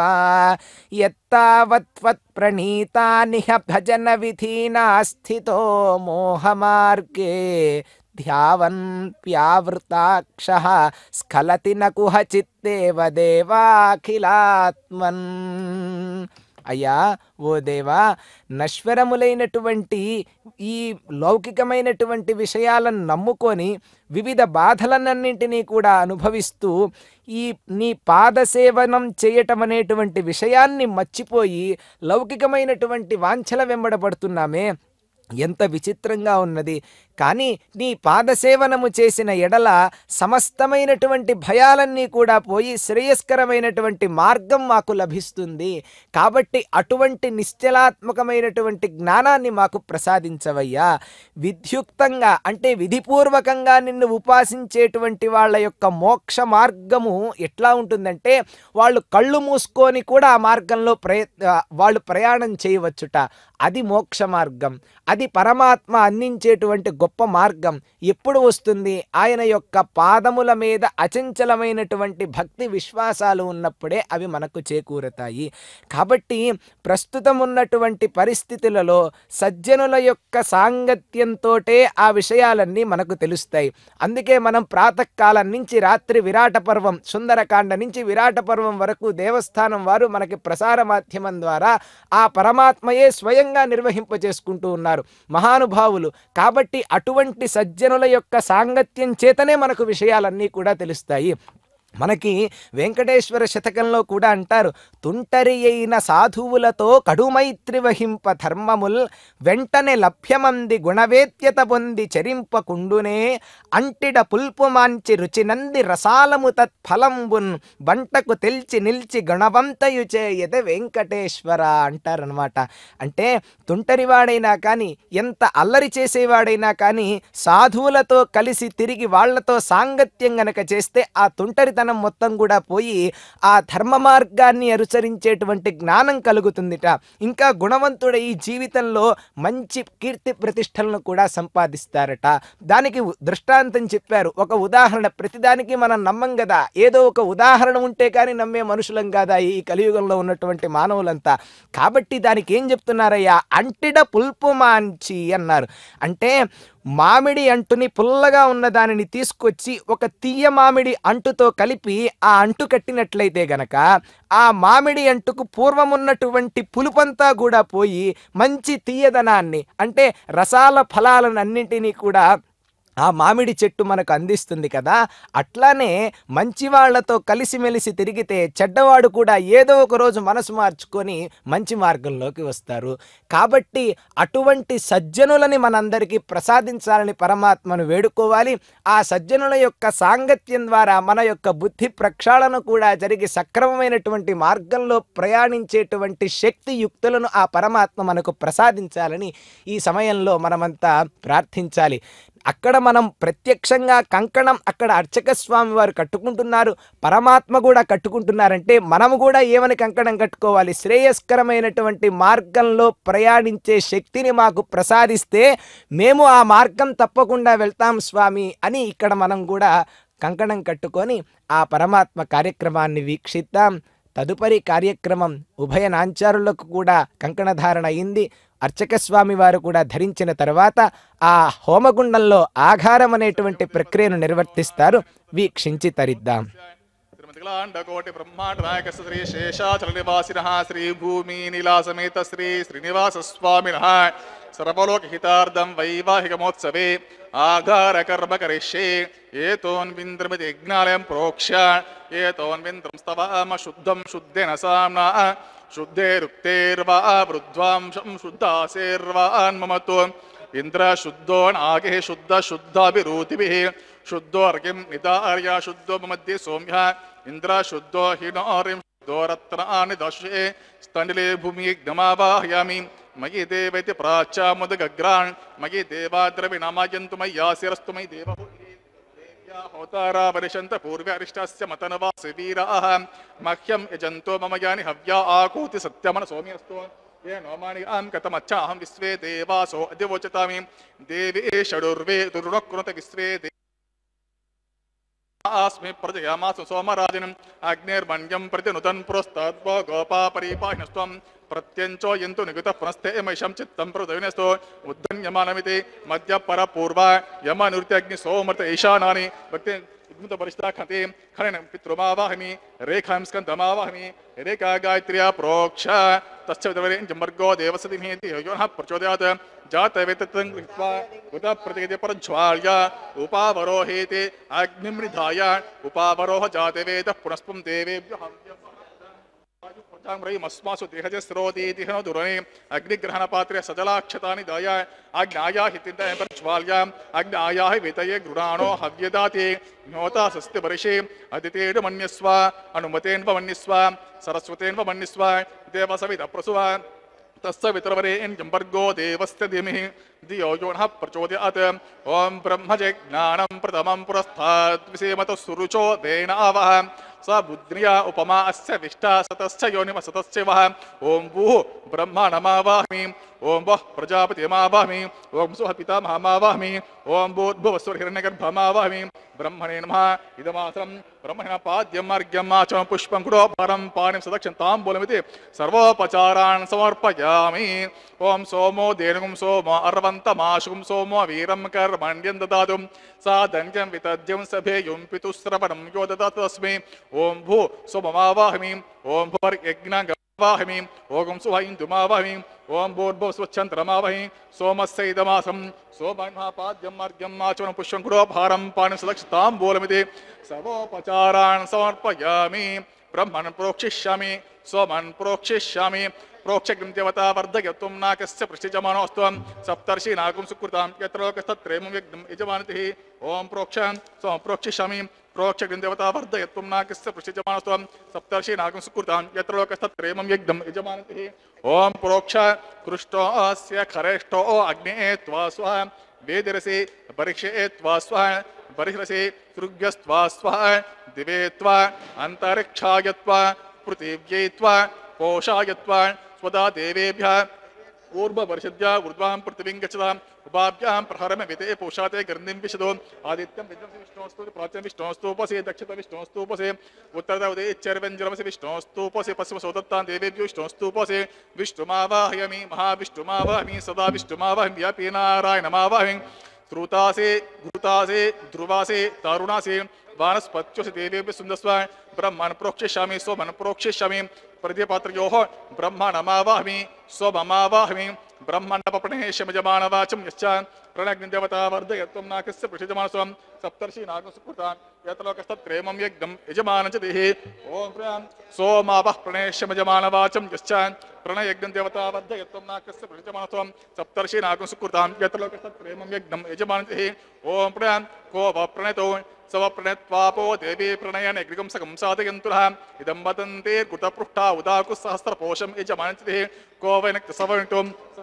यत्तावत्त्वत्प्रणीतानिह भजनविधिना स्थितो मोहमार्गे ध्यावन्प्यावृताक्षः स्खलति न कुहचित्तेव देवाखिलात्मन्. అయ్యా ఓ దేవా, నశ్వరములైనటువంటి ఈ లౌకికమైనటువంటి విషయాలను నమ్ముకొని వివిధ బాధలన్నింటినీ కూడా అనుభవిస్తూ ఈ నీ పాదసేవనం చేయటం అనేటువంటి విషయాన్ని మర్చిపోయి లౌకికమైనటువంటి వాంఛల వెంబడపడుతున్నామే, ఎంత విచిత్రంగా ఉన్నది. కానీ నీ పాదసేవనము చేసిన ఎడల సమస్తమైనటువంటి భయాలన్నీ కూడా పోయి శ్రేయస్కరమైనటువంటి మార్గం మాకు లభిస్తుంది. కాబట్టి అటువంటి నిశ్చలాత్మకమైనటువంటి జ్ఞానాన్ని మాకు ప్రసాదించవయ్యా. విధ్యుక్తంగా అంటే విధిపూర్వకంగా నిన్ను ఉపాసించేటువంటి వాళ్ళ యొక్క మోక్ష మార్గము ఎట్లా ఉంటుందంటే, వాళ్ళు కళ్ళు మూసుకొని కూడా ఆ మార్గంలో వాళ్ళు ప్రయాణం చేయవచ్చుట. అది మోక్ష మార్గం, అది పరమాత్మ అందించేటువంటి గొప్ప మార్గం. ఎప్పుడు వస్తుంది? ఆయన యొక్క పాదముల మీద అచంచలమైనటువంటి భక్తి విశ్వాసాలు ఉన్నప్పుడే అవి మనకు చేకూరతాయి. కాబట్టి ప్రస్తుతం ఉన్నటువంటి పరిస్థితులలో సజ్జనుల యొక్క సాంగత్యంతోటే ఆ విషయాలన్నీ మనకు తెలుస్తాయి. అందుకే మనం ప్రాతకాలం నుంచి రాత్రి విరాట పర్వం, సుందరకాండ నుంచి విరాట పర్వం వరకు దేవస్థానం వారు మనకి ప్రసార మాధ్యమం ద్వారా ఆ పరమాత్మయే స్వయంగా నిర్వహింపజేసుకుంటూ ఉన్నారు మహానుభావులు. కాబట్టి అటువంటి సజ్జనుల యొక్క సాంగత్యం చేతనే మనకు విషయాలన్నీ కూడా తెలుస్తాయి. మనకి వెంకటేశ్వర శతకంలో కూడా అంటారు, తుంటరి అయిన సాధువులతో కడుమైత్రి వహింప ధర్మముల్ వెంటనే లభ్యమంది గుణవేత్యత పొంది చరింపకుండునే అంటిడ పుల్పు మాంచి రుచినంది రసాలము తత్ఫలంబున్ బంటకు తెల్చి నిల్చి గుణవంతయు చేయద వెంకటేశ్వర అంటారనమాట. అంటే తుంటరివాడైనా కానీ, ఎంత అల్లరి చేసేవాడైనా కానీ సాధువులతో కలిసి తిరిగి వాళ్లతో సాంగత్యం గనక చేస్తే ఆ తుంటరి మొత్తం కూడా పోయి ఆ ధర్మ మార్గాన్ని అనుసరించేటువంటి జ్ఞానం కలుగుతుందిట. ఇంకా గుణవంతుడు ఈ జీవితంలో మంచి కీర్తి ప్రతిష్టలను కూడా సంపాదిస్తారట. దానికి దృష్టాంతం చెప్పారు, ఒక ఉదాహరణ. ప్రతిదానికి మనం నమ్మం కదా, ఏదో ఒక ఉదాహరణ ఉంటే కానీ నమ్మే మనుషులం కాదా ఈ కలియుగంలో ఉన్నటువంటి మానవులంతా. కాబట్టి దానికి ఏం చెప్తున్నారయ్యా, అంటిడ పుల్పు మాంచి అన్నారు. అంటే మామిడి అంటుని పుల్లగా ఉన్న దానిని తీసుకొచ్చి ఒక తీయ మామిడి అంటుతో కలిపి ఆ అంటు కట్టినట్లయితే గనక ఆ మామిడి అంటుకు పూర్వమున్నటువంటి పులుపంతా కూడా పోయి మంచి తీయదనాన్ని, అంటే రసాల ఫలాలన్నింటినీ కూడా ఆ మామిడి చెట్టు మనకు అందిస్తుంది కదా. అట్లానే మంచివాళ్లతో కలిసిమెలిసి తిరిగితే చెడ్డవాడు కూడా ఏదో ఒక రోజు మనసు మార్చుకొని మంచి మార్గంలోకి వస్తారు. కాబట్టి అటువంటి సజ్జనులని మనందరికీ ప్రసాదించాలని పరమాత్మను వేడుకోవాలి. ఆ సజ్జనుల యొక్క సాంగత్యం ద్వారా మన యొక్క బుద్ధి ప్రక్షాళన కూడా జరిగి సక్రమమైనటువంటి మార్గంలో ప్రయాణించేటువంటి శక్తి యుక్తులను ఆ పరమాత్మ మనకు ప్రసాదించాలని ఈ సమయంలో మనమంతా ప్రార్థించాలి. అక్కడ మనం ప్రత్యక్షంగా కంకణం అక్కడ అర్చక స్వామి వారు కట్టుకుంటున్నారు, పరమాత్మ కూడా కట్టుకుంటున్నారంటే మనము కూడా ఏమని కంకణం కట్టుకోవాలి, శ్రేయస్కరమైనటువంటి మార్గంలో ప్రయాణించే శక్తిని మాకు ప్రసాదిస్తే మేము ఆ మార్గం తప్పకుండా వెళ్తాం స్వామి అని ఇక్కడ మనం కూడా కంకణం కట్టుకొని ఆ పరమాత్మ కార్యక్రమాన్ని వీక్షిద్దాం. తదుపరి కార్యక్రమం ఉభయ నాంచారులకు కూడా కంకణధారణ అయింది. అర్చక స్వామి వారు కూడా ధరించిన తర్వాత ఆ హోమగుండంలో ఆఘారం అనేటువంటి ప్రక్రియను నిర్వర్తిస్తారు. వీక్షించి తరిద్దాం. కోటి బ్రహ్మాండ నాయక శ్రీ శేషాచల నివాసిన శ్రీ భూమి నీలా సమేత శ్రీ శ్రీనివాస స్వామిన సర్వలోక హితార్థం వైవాహికమోత్సవే ఆఘార కర్మ కరిష్యే ఏతోన్వింద్రమితి యజ్ఞాలయం ప్రోక్ష్య ఏతోన్వింద్రం స్తవామ శుద్ధం శుద్ధేన సామ్నా శుద్ధేరుక్తేర్వా వృద్ధ్వాంశం శుద్ధాసేర్వాన్మమతో ఇంద్ర శుద్ధో నాగే శుద్ధ శుద్ధాభిరూతిభిః శుద్ధో అర్ఘ్యం నిదార్య శుద్ధో మధ్య సౌమ్య ఇంద్ర శుద్ధో హినోరిం శుద్ధో రత్నాని దశే స్థండిలే భూమి జ్ఞమావాహయామి మయి దేవైతి ప్రాచ్యాముదగ్రాన్ మయి దేవాద్రవి నమయంతు మయ్యాశిరస్తు మయి దేవ होतारा वरिशन्त पूर्वे अरिष्टस्य मतनवासि वीराः मह्यं यजन्तो मम यानि हव्या आकूति सत्यमन सोम्यस्तु ये नोमानि कथमच्छाहं विश्वे देवासो अद्यवोचतामि देवी षडुर्वे दुर्णकृत विश्वे आस्मि प्रजयामासु सोमराजनम् अग्निर्मण्यं प्रतिनुतन् पुरस्ताद्वो गोपा परिपाहिनस्त्वं प्रत्यञ्चो यन्तु निगुतः पुनस्ते महिषं चित्तं प्रदविनस्तु उद्धन्यमानमिति मध्यपरपूर्व यमनुर्त्यग्निसोमृत ईशानानि भक्ति परिष्ठाखते खरेण पितृमावाहमि रेखां स्कन्दमावाहमि रेखा गायत्र्या प्रोक्ष तस्य विदवरेञ्जमर्गो देवसतिमेति योनः प्रचोदयात् जातवेततं गृहीत्वा उत प्रतिगते परज्वाल्य उपावरोहेति अग्निं निधाय उपावरोह जातवेतः पुनस्पुं देवेभ्यः मस्मासु देहजे स्रोतीति हनो दुरने अग्निग्रहण पात्रे सजलाक्षतानि दाय आज्ञाया हितिन्द परज्वाल्या आज्ञाया वेतये गृणानो हव्यदाति न्योता सस्ति वर्षे अदितेन मन्यस्व अनुमतेन मन्यस्व सरस्वतेन मन्यस्व देवसविद प्रसुव तस्य वितरवरेण्यम्बर्गो देवस्य धीमहि धियो यो नः प्रचोदयात् ओं ब्रह्मजज्ञानं प्रथमं पुरस्तात् विसेमतः सुरुचो वेनावः स बुद्ध्या उपमा अस्य विष्टा सतश्च योनिम सतस्य वः ओं भूः ब्रह्माणमावाहमि ओं वः प्रजापतिमावाहमि ओं सुः पितामहमावाहमि ओं भूर्भुवस्वरहिरण्यगर्भमावाहमि ब्रह्मणे नमः इदमासनं ब्रह्मणेन पाद्यम् अर्घ्यम् आचमनं पुष्पं कुरो परं पाणिं सदक्षन्ताम्बूलमिति सर्वोपचारान् समर्पयामि ओं सोमो धेनुगुं सोमो अर्वन्तमाशुगुं सोमो वीरं कर्मण्यं ददातु सा धन्यं वितद्यं सभेयुं पितुस्रवणं यो ददातु तस्मै ओं भू सोममावाहमि ओं भुवर्यज्ञावाहमि ओं सुः इन्दुमावाहमि ओं भूर्भुवस्वच्छन्द्रमावाहमि सोमस्य इदमासं सोमन्महापाद्यम् अर्घ्यम् आचमनं पुष्पं कुरो भारं पाणिं सदक्षताम्बूलमिति सर्वोपचारान् समर्पयामि ब्रह्मन् प्रोक्षिष्यामि सोमन् प्रोक्षिष्यामि प्रोक्षग्रं देवता वर्धयत्वं नाकस्य पृष्ठिजमानोऽस्त्वं सप्तर्षि नागुं सुकृतां यत्र लोकस्तत्रेमं यज्ञं यजमानतिः ओं प्रोक्षं सोम प्रोक्षिष्यामि प्रोक्षग्रं देवता वर्धयत्वं नाकस्य पृष्ठिजमानोऽस्त्वं सप्तर्षि नागुं सुकृतां यत्र लोकस्तत्रेमं यज्ञं यजमानतिः ओं प्रोक्ष कृष्टो अस्य खरेष्टो अग्ने त्वा स्वः वेदिरसि परिक्षे त्वा स्वः बर्हिरसि सृग्यस्त्वा स्वः दिवे त्वा अन्तरिक्षाय त्वा पृथिव्यै त्वा कोशाय त्वा स्वदा देवेभ्यः ऊर्ध्ववर्षद्या ऊर्ध्वां पृथिवीं गच्छताम् उपाभ्यां प्रहरम विते पोषाते गर्निं विशदो आदित्यं विद्मसि विष्णोस्तु प्राच्यं विष्णोस्तुपसे दक्षिण विष्णोस्तुपसे उत्तरद उदयच्चर्वञ्जलमसि विष्णोस्तुपसे पश्चिम सोदत्तां देवेभ्यो विष्णोस्तुपसे विष्णुमावाहयामि महाविष्णुमावाहयामि सदा विष्णुमावाहयामि व्यापी नारायणमावाहयामि श्रुतासे घृतासे ध्रुवासे तारुणासे वानस्पत्योऽसि देवेभ्यः सुन्दस्व ब्रह्मन् प्रोक्षिष्यामि सोमन् प्रोक्षिष्यामि प्रदीपात्रयोः ब्रह्मणमावाहमि सोममावाहयामि ब्रह्मण्डपपणेशमजमानवाचं यश्च प्रणग्निदेवता वर्धयत्वं नाकस्य पृष्ठजमानस्वं सप्तर्षि नागं सुकृतां यत्र लोकस्तत्रेमं यज्ञं यजमानञ्चतिः ॐ प्रियं सोमावः प्रणेशमजमानवाचं यश्च प्रणयज्ञं देवता वर्धयत्वं नाकस्य पृष्ठजमानस्वं सप्तर्षि नागं सुकृतां यत्र लोकस्तत्रेमं यज्ञं यजमानञ्चतिः ॐ प्रियं को वः प्रणयतो सव प्रणयत्वापो देवी प्रणयन गृहं सकं साधयन्तुरः इदं वदन्ते कृतपृष्ठा उदाकुसहस्रपोषं यजमानञ्चतिः को वैनक्तसवर्णितुं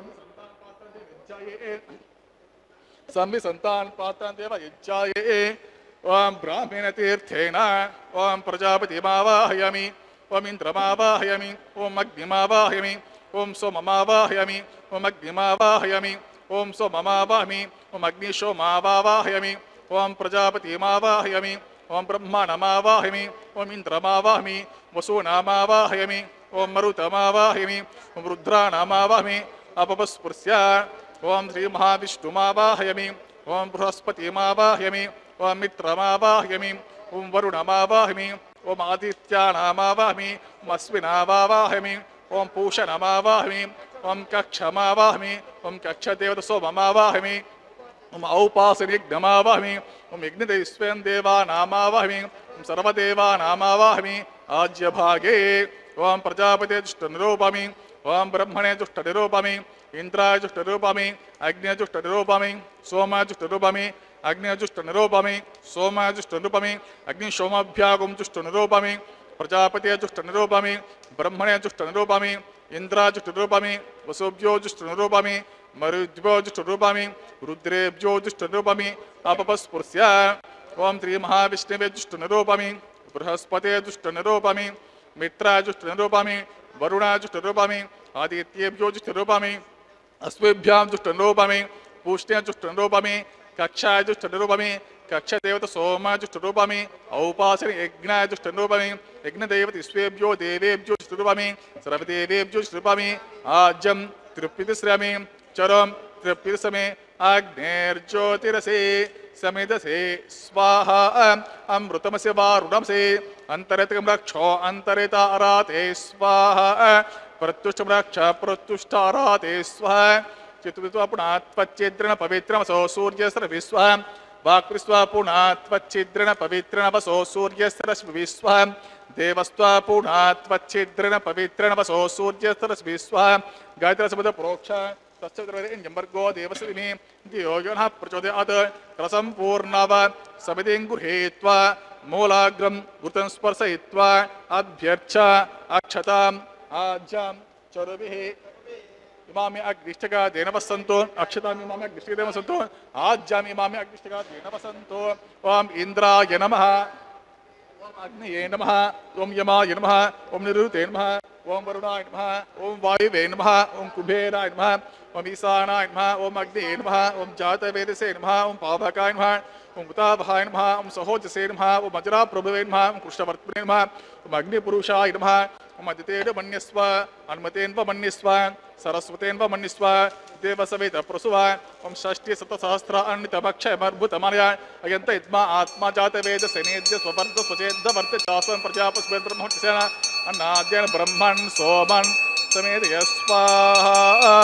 संविसन्तान् पात्रान् देव यज्जाये ओं ब्राह्मण तीर्थेन ओं प्रजापतिमावाहयामि ओं इन्द्रमावाहयामि ओं अग्निमावाहयामि ओं सोममावाहयामि ओं अग्निमावाहयामि ओं सोममावाहयामि ओं अग्निशोमावाहयामि ओं प्रजापतिमावाहयामि ओं ब्रह्मणमावाहयामि ओं इन्द्रमावाहयामि वसूनामावाहयामि ओं मरुतमावाहयामि ओं रुद्राणामावाहयामि अपस्पृश्य ओं श्रीमहाविष्णुमावाहयामि ओं बृहस्पतिमावाहयामि ओं मित्रमावाहयामि ओं वरुणमावाहयामि ओं आदित्यानामावाहयामि ओं अश्विनावाहयामि ओं पूषणमावाहयामि ओं कक्षमावाहयामि ओं कक्षदेवतसोममावाहयामि ओं औपासनियज्ञमावाहयामि ओं यज्ञदैस्वयं देवानामावाहयामि ओं सर्वदेवानामावाहयामि आज्यभागे ओं प्रजापते दुष्टनिरूपामि ओं ब्रह्मणे दुष्टनिरूपामि इंद्राय जुष्टनिरूपामि अग्निय जुष्टनिरूपामि सोमाय जुष्टनिरूपामि अग्निय जुष्टनिरूपामि सोमाय जुष्टनिरूपामि अग्नि सोमाभ्यागुं जुष्टनिरूपामि प्रजापतिय जुष्टनिरूपामि ब्रह्मणे जुष्टनिरूपामि इंद्राय जुष्टनिरूपामि वसुभ्यो जुष्टनिरूपामि मरुद्भ्यो जुष्टनिरूपामि रुद्रेभ्यो जुष्टनिरूपामि अपस्पृश्य ఓం శ్రీ మహావిష్ణువే దుష్టు నిరూపమి బృహస్పతే దుష్టు నిరూపమి మిత్రాయ దుష్టు నిరూపమి వరుణాయ దుష్టు నిరూపమి ఆదిత్యేభ్యో దుష్టు నిరూపమి అశ్వేభ్యాం దుష్టు నిరూపమి పూష్ణే దుష్టు నిరూపమి కక్షాయ దుష్టు నిరూపమి కక్షదేవత సోమాయ దుష్టు నిరూపమి ఔపాసని యజ్ఞాయ దుష్టు నిరూపమి యజ్ఞదేవత విశ్వేభ్యో దేవేభ్యో దుష్టు నిరూపమి సర్వదేవేభ్యో దుష్టు నిరూపమి ఆజ్యం తృప్తిశ్రమి చరం తృప్తిసమే అగ్నేర్జ్యోతిరసే समिदसे स्वाहा अमृतमसे वारुणमसे अंतरितम रक्षो अंतरिताराते स्वाहा प्रत्युष्टम रक्ष प्रत्युष्टाराते स्वाहा चित्तवित्वा पुनात्वच्छिद्रेण पवित्रमसो सूर्यस्र विश्वा वाक्विस्वा पुनात्वच्छिद्रेण पवित्रमसो सूर्यस्र विश्वा देवस्वा पुनात्वच्छिद्रेण पवित्रमसो सूर्यस्र विश्वा गायत्री समुद्र प्रोक्ष तस्वर्गो देवस्मी योजना प्रचोदयात् रसंपूर्णव समितिं गृहीत्वा मूलाग्रं घृतं स्पर्शयित्वा अभ्यर्च अक्षताम् आज्यां चरुभिः इमामि अग्निष्ठका देनवसन्तो अक्षताम् इमामि अग्निष्ठका देनवसन्तो आज्याम् इमामि अग्निष्ठका देनवसन्तो ओम इंद्राय नमः ओम अग्नये नमः ओम यमाय नमः ओम निरुते नमः ओम वरुणाय नमः ओम वायुवे नमः ओम कुबेराय नमः ओम ईशानाय नमः ओम अग्नये नमः ओम जातवेदसे नमः ओम पावकाय नमः ओम उतावहाय नमः ओम सहोजसे नमः ओम अजराप्रभवे नमः ओम कृष्णवर्त्मने नमः ओम अग्निपुरुषाय नमः ओम अदितेन मन्यस्व अन्मतेन मन्यस्व सरस्वतेन मन्यस्व देवसवेत प्रसुव ओम षष्ठी शतसहस्र अन्नितमक्षयमर्भुतमनय अयन्त इत्मा आत्मा जातवेदसे नेद्य स्ववर्ध स्वचेद्ध वर्त चास्वं प्रजापस्वेद ब्रह्मोत्सेन अन्नाद्यन ब्रह्मन् सोमन् समेत स्वाहा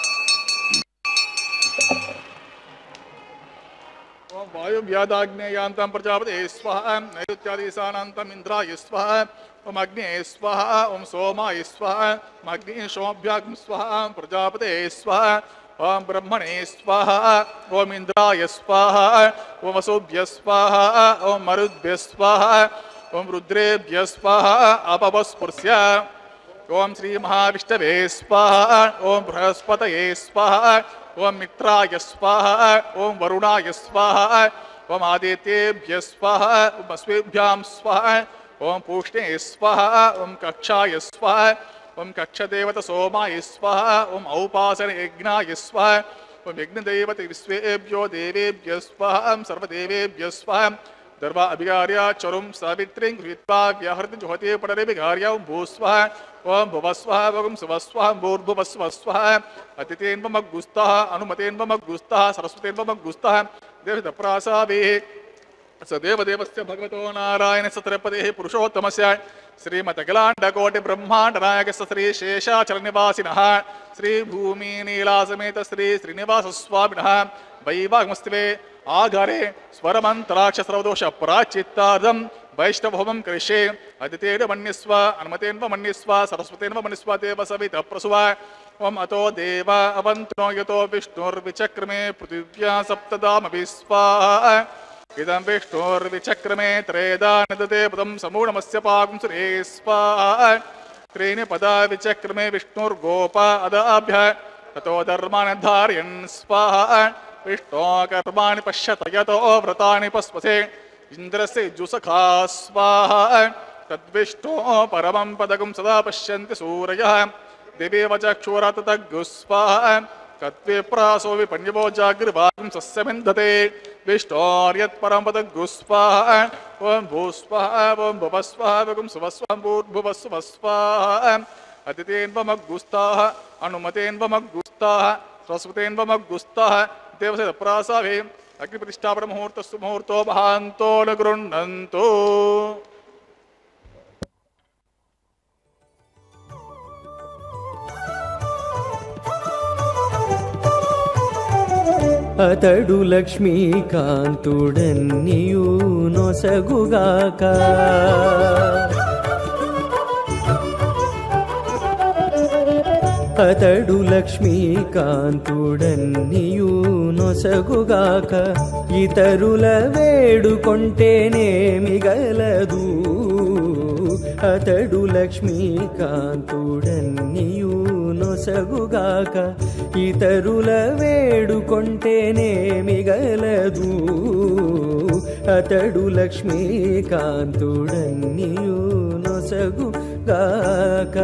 ओम वायु व्यादाग्नेयांतं प्रजापते स्वाहा नैऋत्यादिशानान्तं इंद्राय स्वाहा ओम अग्ने स्वाहा ओम सोमाय स्वाहा ओम अग्नि सोमभ्याग्नि स्वाहा प्रजापते स्वाहा ओम ब्रह्मणे स्वाहा ओम इंद्राय स्वाहा ओम वसुभ्य स्वाहा ओम मरुद्भ्य स्वाहा ओम रुद्रेभ्य स्वाहा अपवस्पृश्य ओम श्री महाविष्णवे स्वाहा ओम बृहस्पतये स्वाहा ओम मित्राय स्वाहा ओम वरुणाय स्वाहा ओम आदित्येभ्य स्वाहा ओम अश्वेभ्यां स्वाहा ओम पूष्णे स्वाहा ओम कक्षाय स्वाहा ओम कक्षदेवत सोमाय स्वाहा ओम औपासन यज्ञाय स्वाहा ओम यज्ञदेवत विश्वेभ्यो देवेभ्य स्वाहा सर्वदेवेभ्य स्वाहा दर्वा अभिगार्या चरुम सावित्रीं गृहीत्वा व्याहृति जुहते पडरे विगार्या ओम भूस्वाहा ओम भुवस्वाहा ओम सुवस्वाहा भूर्भुवस्वस्वाहा अतिथेन मग्गुस्तः अनुमतेन मग्गुस्तः सरस्वतेन मग्गुस्तः देवदप्रासावे सदेवदेवस्य भगवतो नारायण सत्रपदेः पुरुषोत्तमस्य श्रीमतकलाण्डकोटि ब्रह्माण्डनायकस्य श्री शेषाचलनिवासिनः श्री भूमि नीलासमेत श्री श्रीनिवासस्वामिनः वैवाहमस्तिवे आघारे स्वरमन्तराक्षसर्वदोष प्राचित्तार्धं वैष्णवहोमं करिष्ये अदितेन मन्यस्व अनुमतेन मन्यस्व सरस्वतेन मन्यस्व देवसवित प्रसुव ओम अतो देव अवन्तो यतो विष्णुर्विचक्रमे पृथिव्या सप्तदामभि स्वाहा इदं विष्णुर्विचक्रमे त्रेधा नदते पदं समूढमस्य पाकं सुरे स्वाहा त्रीणि पदा विचक्रमे विष्णुर्गोप अदाभ्य ततो धर्मान् धारयन् स्वाहा विष्णो कर्माणि पश्यत यतो व्रतानि पस्पसे इंद्रस्य जुसखा स्वाहा तद्विष्णो परमं पदकं सदा पश्यन्ति सूरयः देवेव चक्षुरा ततग्गु स्वाहा कत्विप्रासो विपण्यवो जागृवागं सस्यमिन्धते विष्णोर्यत्परं पदग्गु स्वाहा ओम भूस्वाहा ओम भुवस्वाहा ओम सुवस्वाहा भूर्भुवस्वस्वाहा अतिथेन मग्गुस्ताः अनुमतेन मग्गुस्ताः सरस्वतेन मग्गुस्ताः देवस्य प्रासावे अग्निप्रतिष्ठापन मुहूर्तस्तु मुहूर्तो महान्तो न गृह्णन्तु అతడు లక్ష్మీకాంతుడన్నియు నొసగుగాక అతడు లక్ష్మీకాంతుడన్నియు నొసగుగాక ఇతరుల వేడుకొంటేనేమి గలదు అతడు లక్ష్మీకాంతుడన్నియు నొసగుగాక నొసగుగాక ఇతరుల వేడుకొంటేనే మిగలదు అతడు లక్ష్మీకాంతుడన్నియు నొసగుగాక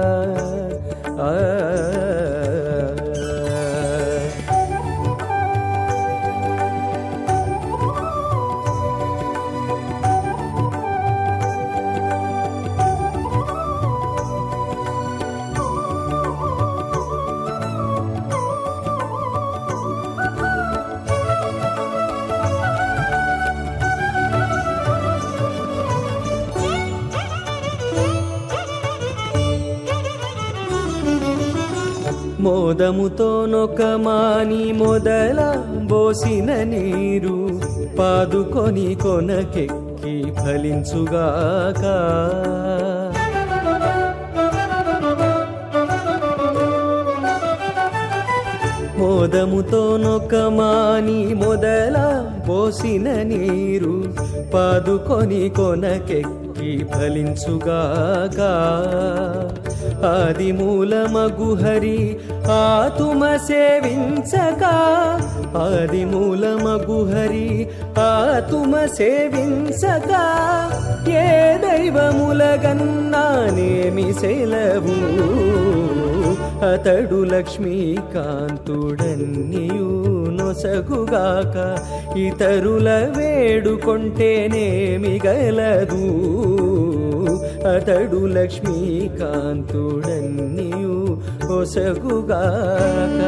మోదముతో నొకమాని మొదల బోసిన నీరు పాదుకొని కొనకెక్కి ఫలించుగాక మోదముతో నొకమాని మొదల పోసిన నీరు పాదుకొని కొనకెక్కి ఫలించుగాక ఆది మూలమగు హరి ఆతుమ సేవించక ఆది మూలమగు హరి ఆతుమ సేవించక ఏ దైవములగన్నానేమి సెలవు అతడు లక్ష్మీకాంతుడన్నియు నొసగుగాక ఇతరుల వేడుకొంటేనే మిగలదు అతడు లక్ష్మీకాంతుడన్నియు నొసగుగాక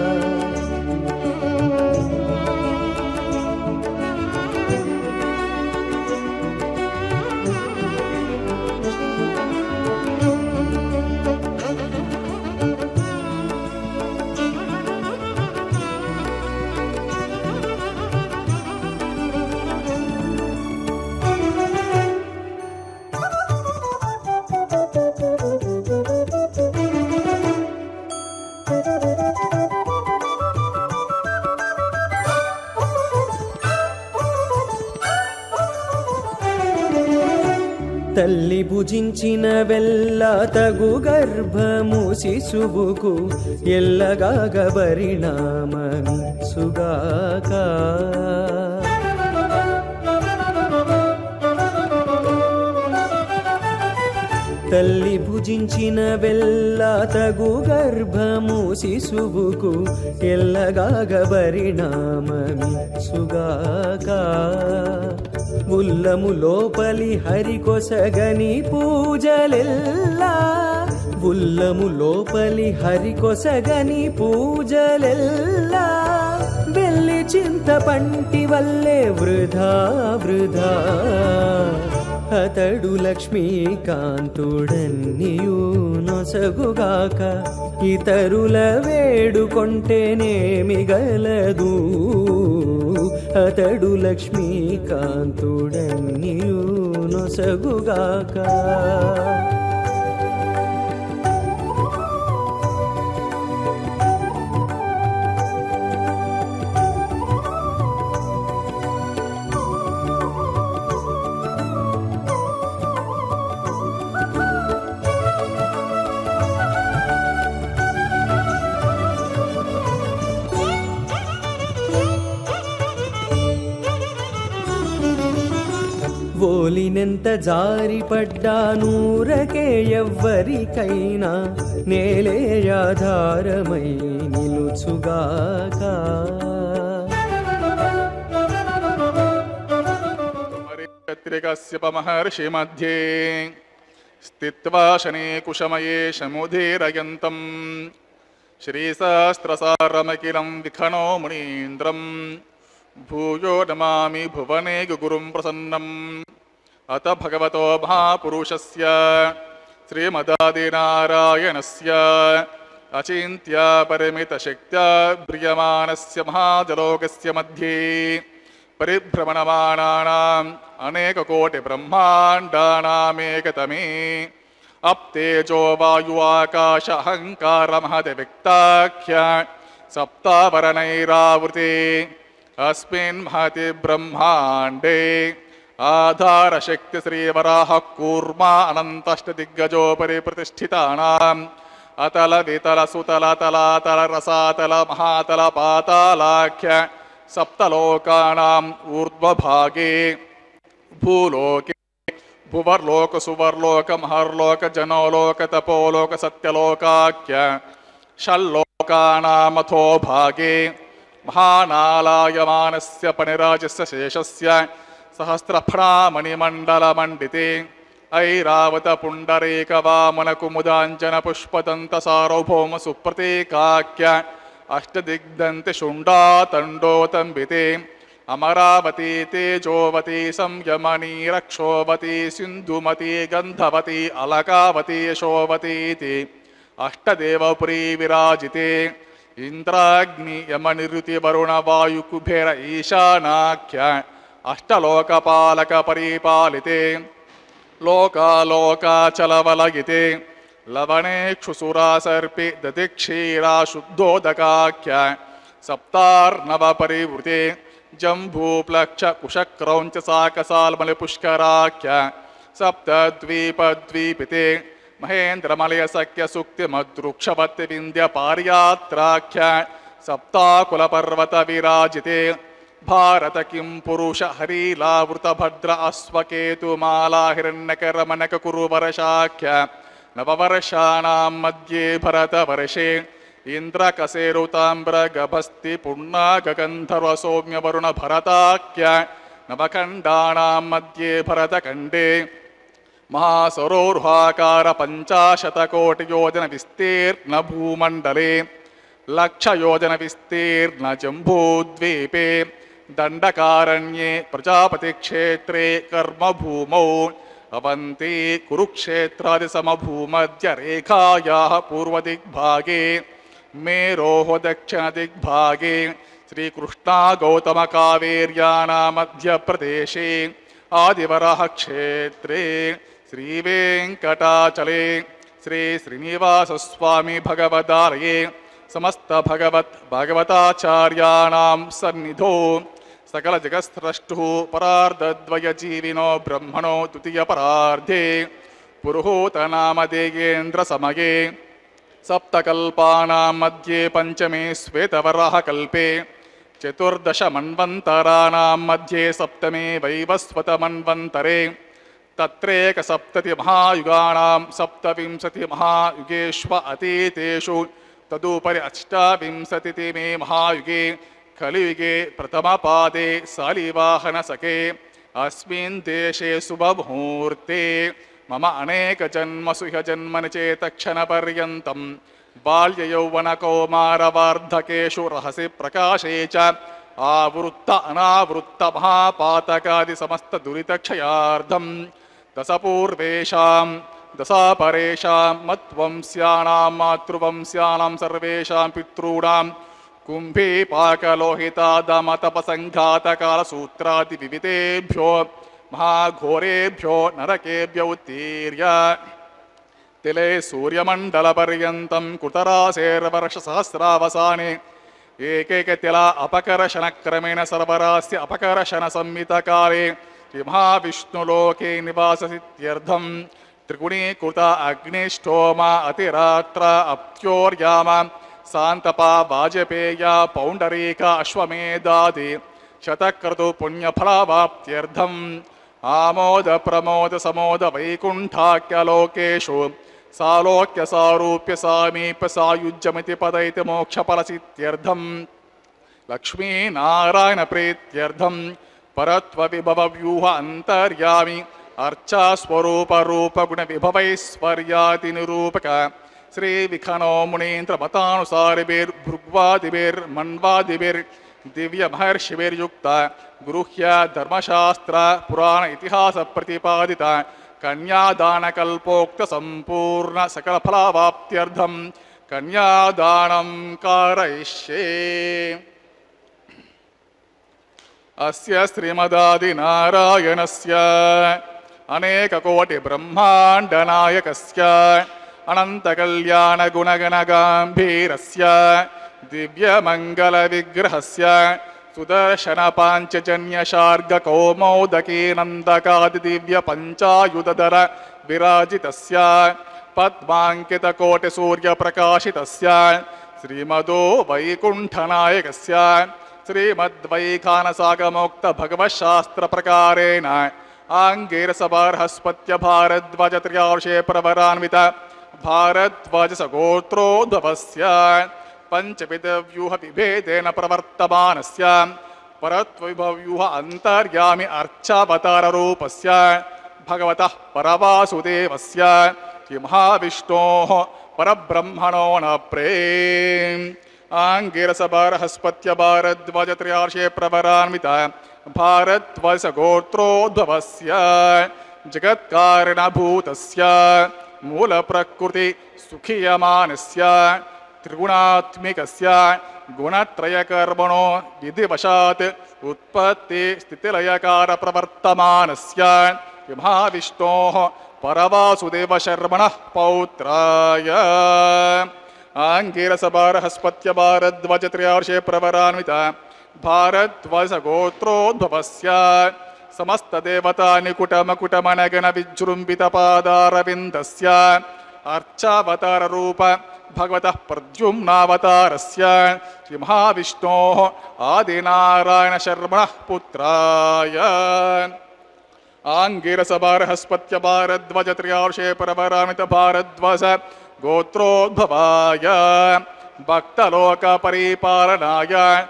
తల్లి భుజించిన వెల్ల తగు గర్భము శిశువుకు ఎల్లగాగ పరిణామమిచ్చుగాక తల్లి భుజించిన వెల్ల తగు గర్భము శిశువుకు ఎల్లగాగ పరిణామమిచ్చుగాక ఉల్లము లోపలి హరికొసగని పూజలెల్లా ఉల్లము లోపలి హరికొసగని పూజలెల్లా వెళ్ళి చింత పంటి వల్లే వృధా వృధా అతడు లక్ష్మీకాంతుడన్నియు నొసగుగాక ఇతరుల వేడుకొంటేనే మిగలదు అతడు లక్ష్మీకాంతుడన్నియు నొసగుగాక ఓలినెంత జారిపడ్డా నూరకే ఎవ్వరికైనా నేలే ఆధారమై నిలుచుగాక మహర్షి మధ్యే స్థిత్వా శనే కుశమయే శముధీరయంతం శ్రీశాస్త్రసారమఖిలం విఖనో మునీంద్రం భూయో నమామి భువనే గురుం ప్రసన్నం అత భగవతో మహాపురుషస్య శ్రీమదాదినారాయణస్య అచింత్య పరిమిత శక్త్యా బ్రియమానస్య మహాజలోకస్య మధ్యే పరిభ్రమణమానానాం అనేక కోటి బ్రహ్మాండానామేకతమే అప్తేజో వాయు ఆకాశ అహంకార మహద వ్యక్తాఖ్య సప్తావరణైరావృతే अस्मिन् महति ब्रह्मांडे आधार शक्ति श्रीवराह कूर्मा अनंतष्टदिग्गजोपरि प्रतिष्ठितानां अतल वितल सुतल तलातल रसातल महातल पातालाख्य सप्तलोकानाम् ऊर्ध्वभागे भूलोके भुवर्लोक सुवर्लोक महर्लोक जनोलोक तपोलोक सत्यलोकाख्य षल्लोकानामथो भागे महानालायमानस्य पणिराजस्य शेषस्य सहस्रफणामणिमण्डलमण्डिते ऐरावत पुण्डरीक वामन कुमुदाञ्जन पुष्पदन्त सार्वभौम सुप्रतीकाख्य अष्टदिग्दन्ति शुण्डातण्डोतम्बिते अमरावती तेजोवती संयमनी रक्षोवती सिन्धुमती गन्धवती अलकावती यशोवतीति अष्टदेवपुरी विराजिते इंद्राग्नि यमनिरुति वरुण वायु कुबेर ईशानाख्य अष्टलोकपालक परिपालिते लोकालोकाचलवलगिते लवणेक्षुसुरा सर्पि दधिक्षीरा शुद्धोदकाख्य सप्तार्णव परिवृते जम्बूप्लक्ष कुशक्रौञ्च साकसाल्मलिपुष्कराख्य सप्तद्वीपद्वीपिते महेन्द्रमलय सख्य सुक्ति मद्रुक्षवत्ति विंध्य पार्यात्राख्य सप्ताकुलपर्वत विराजिते भारत किं पुरुष हरीलावृत भद्र अश्वकेतुमाला हिरण्यकरमणक कुरुवर्षाख्य नववर्षाणां मध्ये भरतवर्षे इन्द्रकसेरुताम्र गभस्ति पुण्णागगन्धर्व सौम्य वरुण भरताख्य नवखण्डानां मध्ये भरतखण्डे महासरोर्हाकार 50 योजन विस्तीर्ण भूमंडले लक्ष योजन विस्तीर्ण जम्बूद्वीपे दंडकारण्ये प्रजापति क्षेत्रे कर्मभूमौ अवन्ती कुरुक्षेत्रादि समभूमध्य रेखायाः पूर्वदिग्भागे मेरोः दक्षिणदिग्भागे श्रीकृष्णा गौतम कावेर्याना मध्यप्रदेशे आदिवराह क्षेत्रे श्रीवेंकटाचले श्री श्रीनिवास स्वामी भगवदालये समस्त भागवताचार्याणां सन्निधौ सकल जगत्स्रष्टुः परार्धद्वय जीविनो ब्रह्मणो द्वितीय परार्धे पुरुहूतनामधेयेन्द्र समये सप्तकल्पानां मध्ये पंचमे श्वेतवराह कल्पे चतुर्दश मन्वन्तराणां मध्ये सप्तमे वैवस्वत मन्वन्तरे तत्रैक सप्तति महायुगानां सप्तविंशति महायुगेष्व अतीतेषु तदुपरि अष्टाविंशतितमे महायुगे कलियुगे प्रथमपादे शालिवाहनसखे अस्मिन् देशे शुभमुहूर्ते मम अनेकजन्मसु ह्य जन्मनि चेतक्षणपर्यन्तं बाल्ययौवनकौमारवार्धकेषु रहसि प्रकाशे च आवृत्त अनावृत्त महापातकादि समस्त दुरितक्षयार्धं दशपूर्वेषां दशापरेषां मत्वंस्यानां मातृवंस्यानां सर्वेषां पितॄणां कुम्भीपाकलोहितादमतपसङ्घातकालसूत्रादि विविधेभ्यो महाघोरेभ्यो नरकेभ्यो उत्तीर्य तिले सूर्यमण्डलपर्यन्तं कुतरासेर्वर्षसहस्रावसाने एकैकतिला अपकर्षणक्रमेण सर्वरास्य अपकर्षणसंहितकाले महाविष्णुलोके निवाससित्यर्थं त्रिगुणीकृत अग्निष्टोमा अतिरात्र अप्त्योर्याम शान्तपा वाजपेया पौण्डरीक अश्वमेधादि शतक्रतु पुण्यफलावाप्त्यर्थम् आमोद प्रमोद समोद वैकुण्ठाख्यलोकेषु सालोक्य सारूप्य सामीप्य सायुज्यमिति पदैति मोक्षफलसित्यर्थं लक्ष्मीनारायण प्रीत्यर्थं परत्व विभव व्यूह अंतर्यामि अर्चा स्वरूप रूप गुण विभवैश्वर्यादि निरूपक श्री विखनो मुनीन्द्र मतानुसारिभिर्भृग्वादिभिर्मन्वादिभिर् दिव्य महर्षिभिर्युक्त गृह्य धर्मशास्त्र पुराण इतिहास प्रतिपादित कन्यादान कल्पोक्त संपूर्ण सकल फलावाप्त्यर्थं कन्यादानं कारयिष्ये। अस्य श्रीमदादिनारायणस्य अनेककोटि ब्रह्माण्ड नायकस्य अनन्तकल्याण गुणगणगाम्भीरस्य दिव्यमङ्गलविग्रहस्य सुदर्शन पाञ्चजन्य शार्ग कौमोदकी नन्दकादि दिव्य पंचायुधर विराजितस्य पद्माङ्कितकोटिसूर्यप्रकाशितस्य श्रीमदो वैकुण्ठनायकस्य श्रीमद्वैखानसागमोक्तभगवशास्त्रप्रकारेण आङ्गीरसबर्हस्पत्य भारद्वाजत्र्यार्षे प्रवरान्वित भारद्वाजसगोत्रोद्भवस्य पञ्चविधव्यूहविभेदेन प्रवर्तमानस्य परत्वविभव्यूह अन्तर्यामि अर्चावताररूपस्य भगवतः परवासुदेवस्य श्रीमहाविष्णोः परब्रह्मणो न प्रेम आङ्गिरसबर्हस्पत्य भारद्वाजत्र्यार्षे प्रवरान्वित भारद्वाजसगोत्रोद्भवस्य जगत्कारणभूतस्य मूलप्रकृति सुखीयमानस्य त्रिगुणात्मिकस्य गुणत्रयकर्मणो विधिवशात् उत्पत्ति स्थितिलयकार प्रवर्तमानस्य महाविष्णोः परवासुदेवशर्मणः पौत्राय आङ्गिरसबर्हस्पत्य भारद्वाजत्र्यार्षे प्रवरान्वित भारद्वाजगोत्रोद्भवस्य समस्तदेवतानिकुटमकुटमनगणविजृम्भितपादारविन्दस्य अर्चावताररूप भगवतः प्रद्युम्नावतारस्य श्रीमहाविष्णोः आदिनारायणशर्मणः पुत्राय आङ्गिरसबर्हस्पत्य भारद्वाजत्र्यार्षे प्रवरान्वित भारद्वाज गोत्रोद्भवाय भक्तलोकपरिपालनाय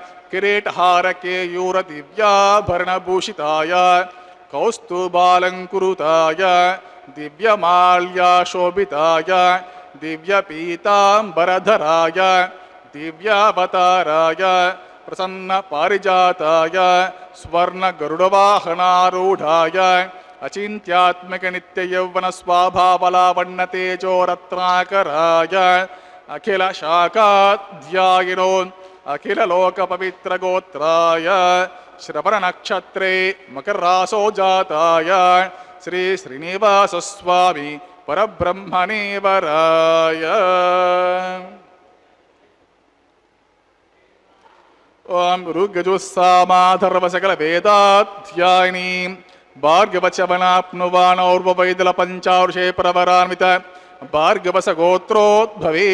किरीटहारकेयूरदिव्याभरणभूषिताय कौस्तुभालङ्कृताय दिव्यमाल्याशोभिताय दिव्यपीताम्बरधराय दिव्यावताराय प्रसन्नपारिजाताय स्वर्णगरुडवाहनारूढाय अचिन्त्यात्मकनित्ययौवनस्वाभावलावण्यतेजोरत्नाकराय अखिलशाखाध्यायिनो अखिललोकपवित्रगोत्राय श्रवणनक्षत्रे मकररासो जाताय श्री श्रीनिवासस्वामी परब्रह्मणे वराय ओम ऋग्यजुस्सामाधर्वसकलवेदाध्यायिनी भार्गवचवनाप्नुवानौर्ववैदलपञ्चार्षे प्रवरान्वित भार्गवसगोत्रोद्भवे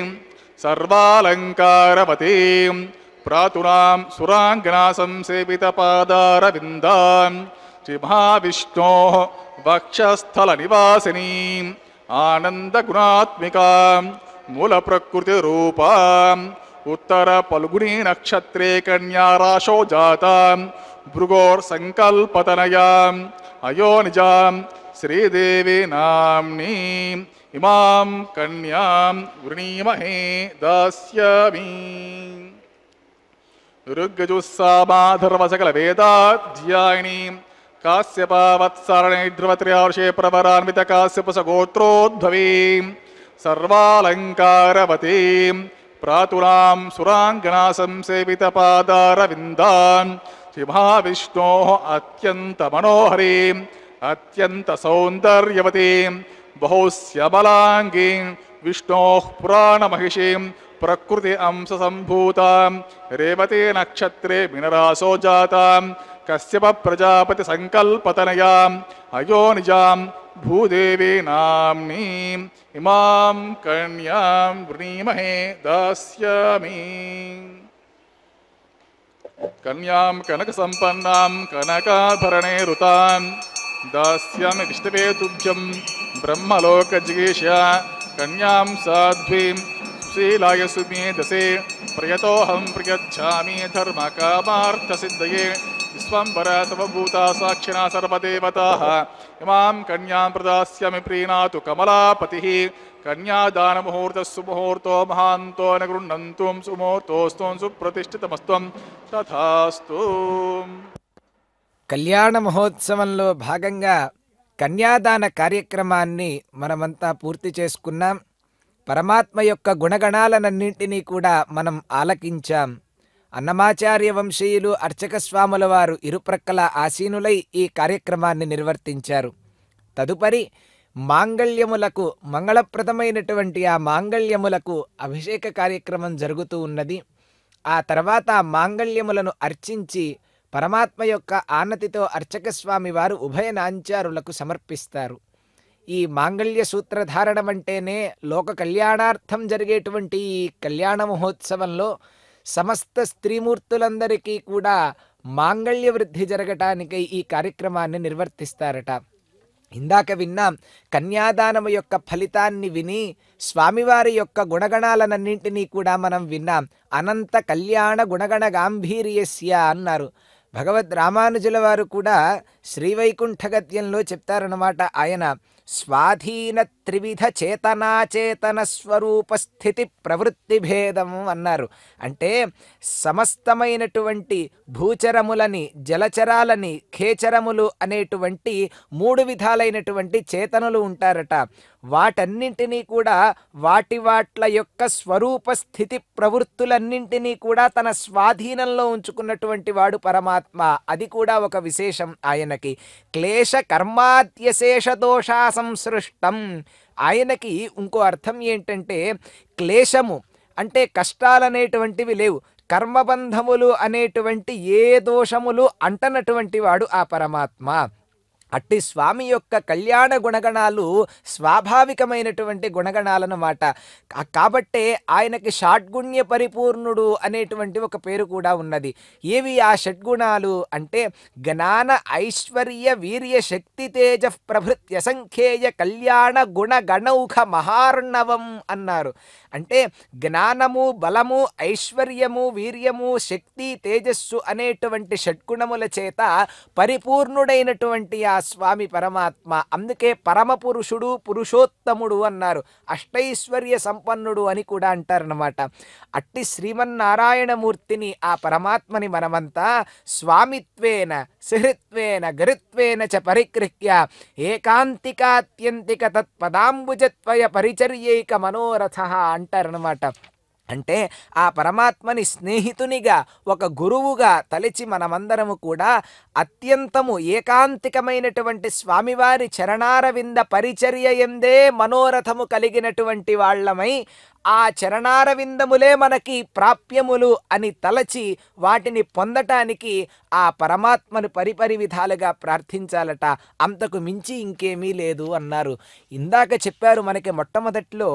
सर्वालङ्कारवतीं प्रातुरां सुराङ्गना संसेवितपादारविन्दां श्रीमहाविष्णोः वक्षस्थलनिवासिनीम् आनन्दगुणात्मिकां मूलप्रकृतिरूपाम् उत्तरफल्गुनी नक्षत्रे कन्याराशो जातां भृगोर्सङ्कल्पतनयाम् अयोनिजां श्रीदेवी नाम्नीम् इमां कन्यां वृणीमहे दास्यामि ऋग्यजुस्सामाधर्वसकलवेदाध्यायिनी काश्यपावत्सरणे ध्रुवत्र्यार्षे प्रवरान्वित काश्यपसगोत्रोद्भवी सर्वालङ्कारवतीं प्रातुरां सुराङ्गना संसेवितपादारविन्दान् श्रीमहाविष्णोः अत्यन्तमनोहरीम् अत्यन्तसौन्दर्यवतीं बहुश्यबलाङ्गीं विष्णोः पुराणमहिषीं प्रकृति अंशसम्भूतां रेवती नक्षत्रे मिनरासो जातां कश्यप प्रजापति संकल्पतनयाम् अयोनिजां भूदेवी नाम्नीम् इमां कन्यां वृणीमहे दास्यामि कन्यां कनकसम्पन्नां कनकाभरणैरुतां दास्यामि विष्णवे तुभ्यं ब्रह्मलोकजिगीष कन्यां साध्वीं सुशीलाय सुमेधसे प्रयतोऽहं प्रयच्छामि धर्मकामार्थसिद्धये विश्वम्भरा सर्वभूता साक्षिणा सर्वदेवताः इमां कन्यां प्रदास्यामि प्रीणातु कमलापतिः कन्यादानमुहूर्तः सुमुहूर्तो महान्तो न गृह्णन्तुं सुमुहूर्तोऽस्तु सुप्रतिष्ठितमस्त्वं तथास्तु కళ్యాణ మహోత్సవంలో భాగంగా కన్యాదాన కార్యక్రమాన్ని మనమంతా పూర్తి చేసుకున్నాం. పరమాత్మ యొక్క గుణగణాలన్నింటినీ కూడా మనం ఆలకించాం. అన్నమాచార్య వంశీయులు అర్చక స్వాముల వారు ఇరుప్రక్కల ఆసీనులై ఈ కార్యక్రమాన్ని నిర్వర్తించారు. తదుపరి మాంగళ్యములకు మంగళప్రదమైనటువంటి ఆ మాంగళ్యములకు అభిషేక కార్యక్రమం జరుగుతూ ఉన్నది. ఆ తర్వాత మాంగళ్యములను అర్చించి పరమాత్మ యొక్క ఆనతితో అర్చక స్వామి వారు ఉభయ నాంచారులకు సమర్పిస్తారు. ఈ మాంగళ్య సూత్రధారణం అంటేనే లోక కళ్యాణార్థం జరిగేటువంటి ఈ కళ్యాణ మహోత్సవంలో సమస్త స్త్రీమూర్తులందరికీ కూడా మాంగళ్య వృద్ధి జరగటానికై ఈ కార్యక్రమాన్ని నిర్వర్తిస్తారట. ఇందాక విన్నాం, కన్యాదానము యొక్క ఫలితాన్ని విని స్వామివారి యొక్క గుణగణాలన్నింటినీ కూడా మనం విన్నాం. అనంత కళ్యాణ గుణగణ గాంభీర్యస్య అన్నారు. భగవద్ రామానుజుల వారు కూడా శ్రీవైకుంఠ గద్యంలో చెప్తారన్నమాట. ఆయన స్వాధీన త్రివిధ చేతనాచేతన స్వరూప స్థితి ప్రవృత్తి భేదం అన్నారు. అంటే సమస్తమైనటువంటి భూచరములని, జలచరాలని, ఖేచరములు అనేటువంటి 3 విధాలైనటువంటి చేతనులు ఉంటారట. వాటన్నింటినీ కూడా వాట్ల యొక్క స్వరూప స్థితి ప్రవృత్తులన్నింటినీ కూడా తన స్వాధీనంలో ఉంచుకున్నటువంటి వాడు పరమాత్మ. అది కూడా ఒక విశేషం ఆయనకి. క్లేశ కర్మాద్యశేష దోషా సంసృష్టం. ఆయనకి ఇంకో అర్థం ఏంటంటే, క్లేశము అంటే కష్టాలనేటువంటివి లేవు, కర్మబంధములు అనేటువంటి ఏ దోషములు అంటనటువంటి వాడు ఆ పరమాత్మ. అట్టి స్వామి యొక్క కళ్యాణ గుణగణాలు స్వాభావికమైనటువంటి గుణగణాలన్నమాట. కాబట్టే ఆయనకి షాడ్గుణ్య పరిపూర్ణుడు అనేటువంటి ఒక పేరు కూడా ఉన్నది. ఏవి ఆ షడ్గుణాలు అంటే, జ్ఞాన ఐశ్వర్య వీర్య శక్తి తేజ ప్రభృత్య సంఖ్యేయ కళ్యాణ గుణ గణౌఖ మహార్ణవం అన్నారు. అంటే జ్ఞానము, బలము, ఐశ్వర్యము, వీర్యము, శక్తి, తేజస్సు అనేటువంటి షడ్గుణముల చేత పరిపూర్ణుడైనటువంటి ఆ స్వామి పరమాత్మ. అందుకే పరమ పురుషుడు, పురుషోత్తముడు అన్నారు. అష్టైశ్వర్య సంపన్నుడు అని కూడా అంటారన్నమాట. అట్టి శ్రీమన్నారాయణమూర్తిని, ఆ పరమాత్మని మనమంతా స్వామిత్వేన సుహృత్వేన గరుత్వేన చ పరిగృహ్య ఏకాంతికాత్యంతిక తత్పదాంబుజత్వయ పరిచర్యైక మనోరథ అంటారనమాట. అంటే ఆ పరమాత్మని స్నేహితునిగా, ఒక గురువుగా తలచి మనమందరము కూడా అత్యంతము ఏకాంతికమైనటువంటి స్వామివారి చరణారవింద పరిచర్య ఎందే మనోరథము కలిగినటువంటి వాళ్ళమై, ఆ చరణారవిందములే మనకి ప్రాప్యములు అని తలచి వాటిని పొందటానికి ఆ పరమాత్మను పరిపరి విధాలుగా ప్రార్థించాలట. అంతకు మించి ఇంకేమీ లేదు అన్నారు. ఇందాక చెప్పారు మనకి మొట్టమొదట్లో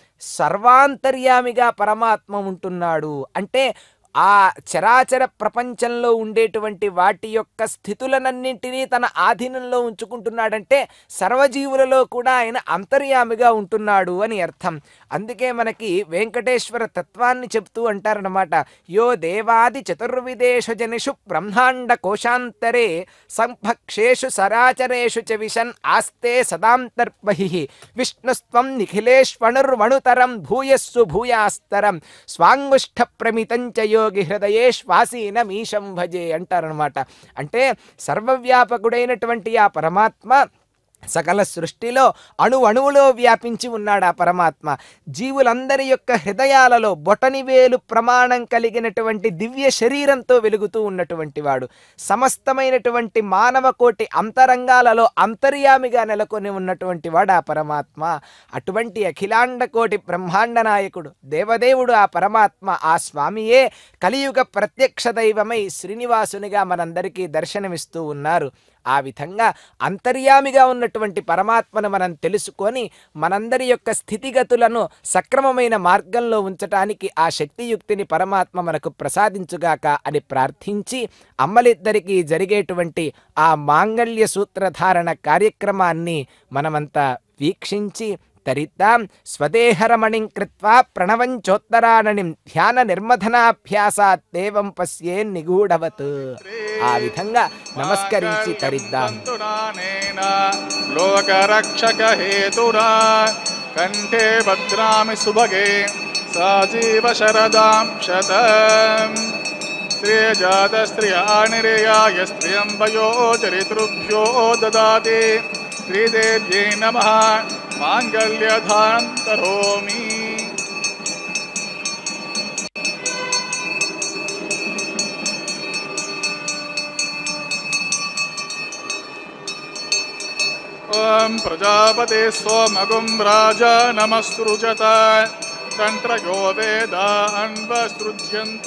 సర్వాంతర్యామిగా పరమాత్మ ఉంటున్నాడు అంటే, ఆ చరాచర ప్రపంచంలో ఉండేటువంటి వాటి యొక్క స్థితులనన్నింటినీ తన ఆధీనంలో ఉంచుకుంటున్నాడంటే సర్వజీవులలో కూడా ఆయన అంతర్యామిగా ఉంటున్నాడు అని అర్థం. అందుకే మనకి వెంకటేశ్వర తత్వాన్ని చెప్తూ అంటారనమాట. యో దేవాది చతుర్విదేశు జనిషు బ్రహ్మాండ కోశాంతరే సంభక్షేషు సరాచరేషు చ విశన్ ఆస్తే సదాంతర్బహిః విష్ణుస్త్వం నిఖిలేష్వణుర్వణుతరం భూయస్సు భూయాస్తరం స్వాంగుష్ఠ ప్రమితంచ యోగి హృదయే శ్వాసీన మీశం భజే అంటారనమాట. అంటే సర్వవ్యాపకుడైనటువంటి ఆ పరమాత్మ సకల సృష్టిలో అణువణువులో వ్యాపించి ఉన్నాడు. ఆ పరమాత్మ జీవులందరి యొక్క హృదయాలలో బొటనివేలు ప్రమాణం కలిగినటువంటి దివ్య శరీరంతో వెలుగుతూ ఉన్నటువంటి వాడు. సమస్తమైనటువంటి మానవ కోటి అంతరంగాలలో అంతర్యామిగా నెలకొని ఉన్నటువంటి వాడు ఆ పరమాత్మ. అటువంటి అఖిలాండ కోటి బ్రహ్మాండ నాయకుడు దేవదేవుడు ఆ పరమాత్మ. ఆ స్వామియే కలియుగ ప్రత్యక్ష దైవమై శ్రీనివాసునిగా మనందరికీ దర్శనమిస్తూ ఉన్నారు. ఆ విధంగా అంతర్యామిగా ఉన్నటువంటి పరమాత్మను మనం తెలుసుకొని మనందరి యొక్క స్థితిగతులను సక్రమమైన మార్గంలో ఉంచటానికి ఆ శక్తియుక్తిని పరమాత్మ మనకు ప్రసాదించుగాక అని ప్రార్థించి, అమ్మలిద్దరికీ జరిగేటువంటి ఆ మాంగళ్య సూత్రధారణ కార్యక్రమాన్ని మనమంతా వీక్షించి తరిద్దాం. స్వదేహరమణిం కృత్వా ప్రణవంచోత్తరాణిం ధ్యాన నిర్మధనాభ్యాసాత్ దేవం పశ్యే నిగూఢవత్. ఆ విధంగా నమస్కరించి తరిద్దాం. లోకరక్షక హేతురా కంఠే భద్రామి సుభగే సాజీవ శరదాం శతం శ్రీజాత స్త్రియానిరేయాయ స్త్రియంబయో చరితృభ్యో దదాతి శ్రీదేవ్యై నమః మాంగళ్యధారం కరోమి. ఓం ప్రజాపతే సోమగుం రాజా నమస్సృజత తంత్రయో వేదా అన్వసృజ్యంత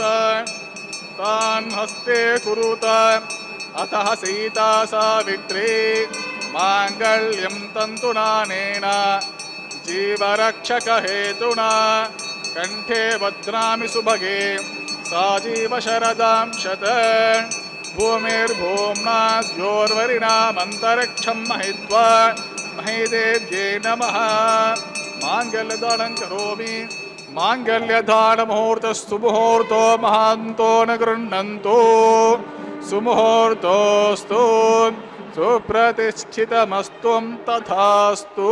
తాన్ హస్తే కురుత అతః సీతా సావిత్రీ మాంగళ్యం తంతునానేన జీవరక్షకహేతునా కంఠే బధ్నామి సుభగే సాజీవ శరదాం శతం భూమిర్భూమ్నా ద్యోర్వరిణామంతరిక్షం మహిత్వా మహిదేవ్యై నమః మాంగళ్యదానం కరోమి మాంగళ్యదానముహూర్తస్తు ముహూర్తో మహాంతో న గృహ్ణంతు సుముహూర్తోస్తు సుప్రతిష్ఠితమస్తు తథాస్తు.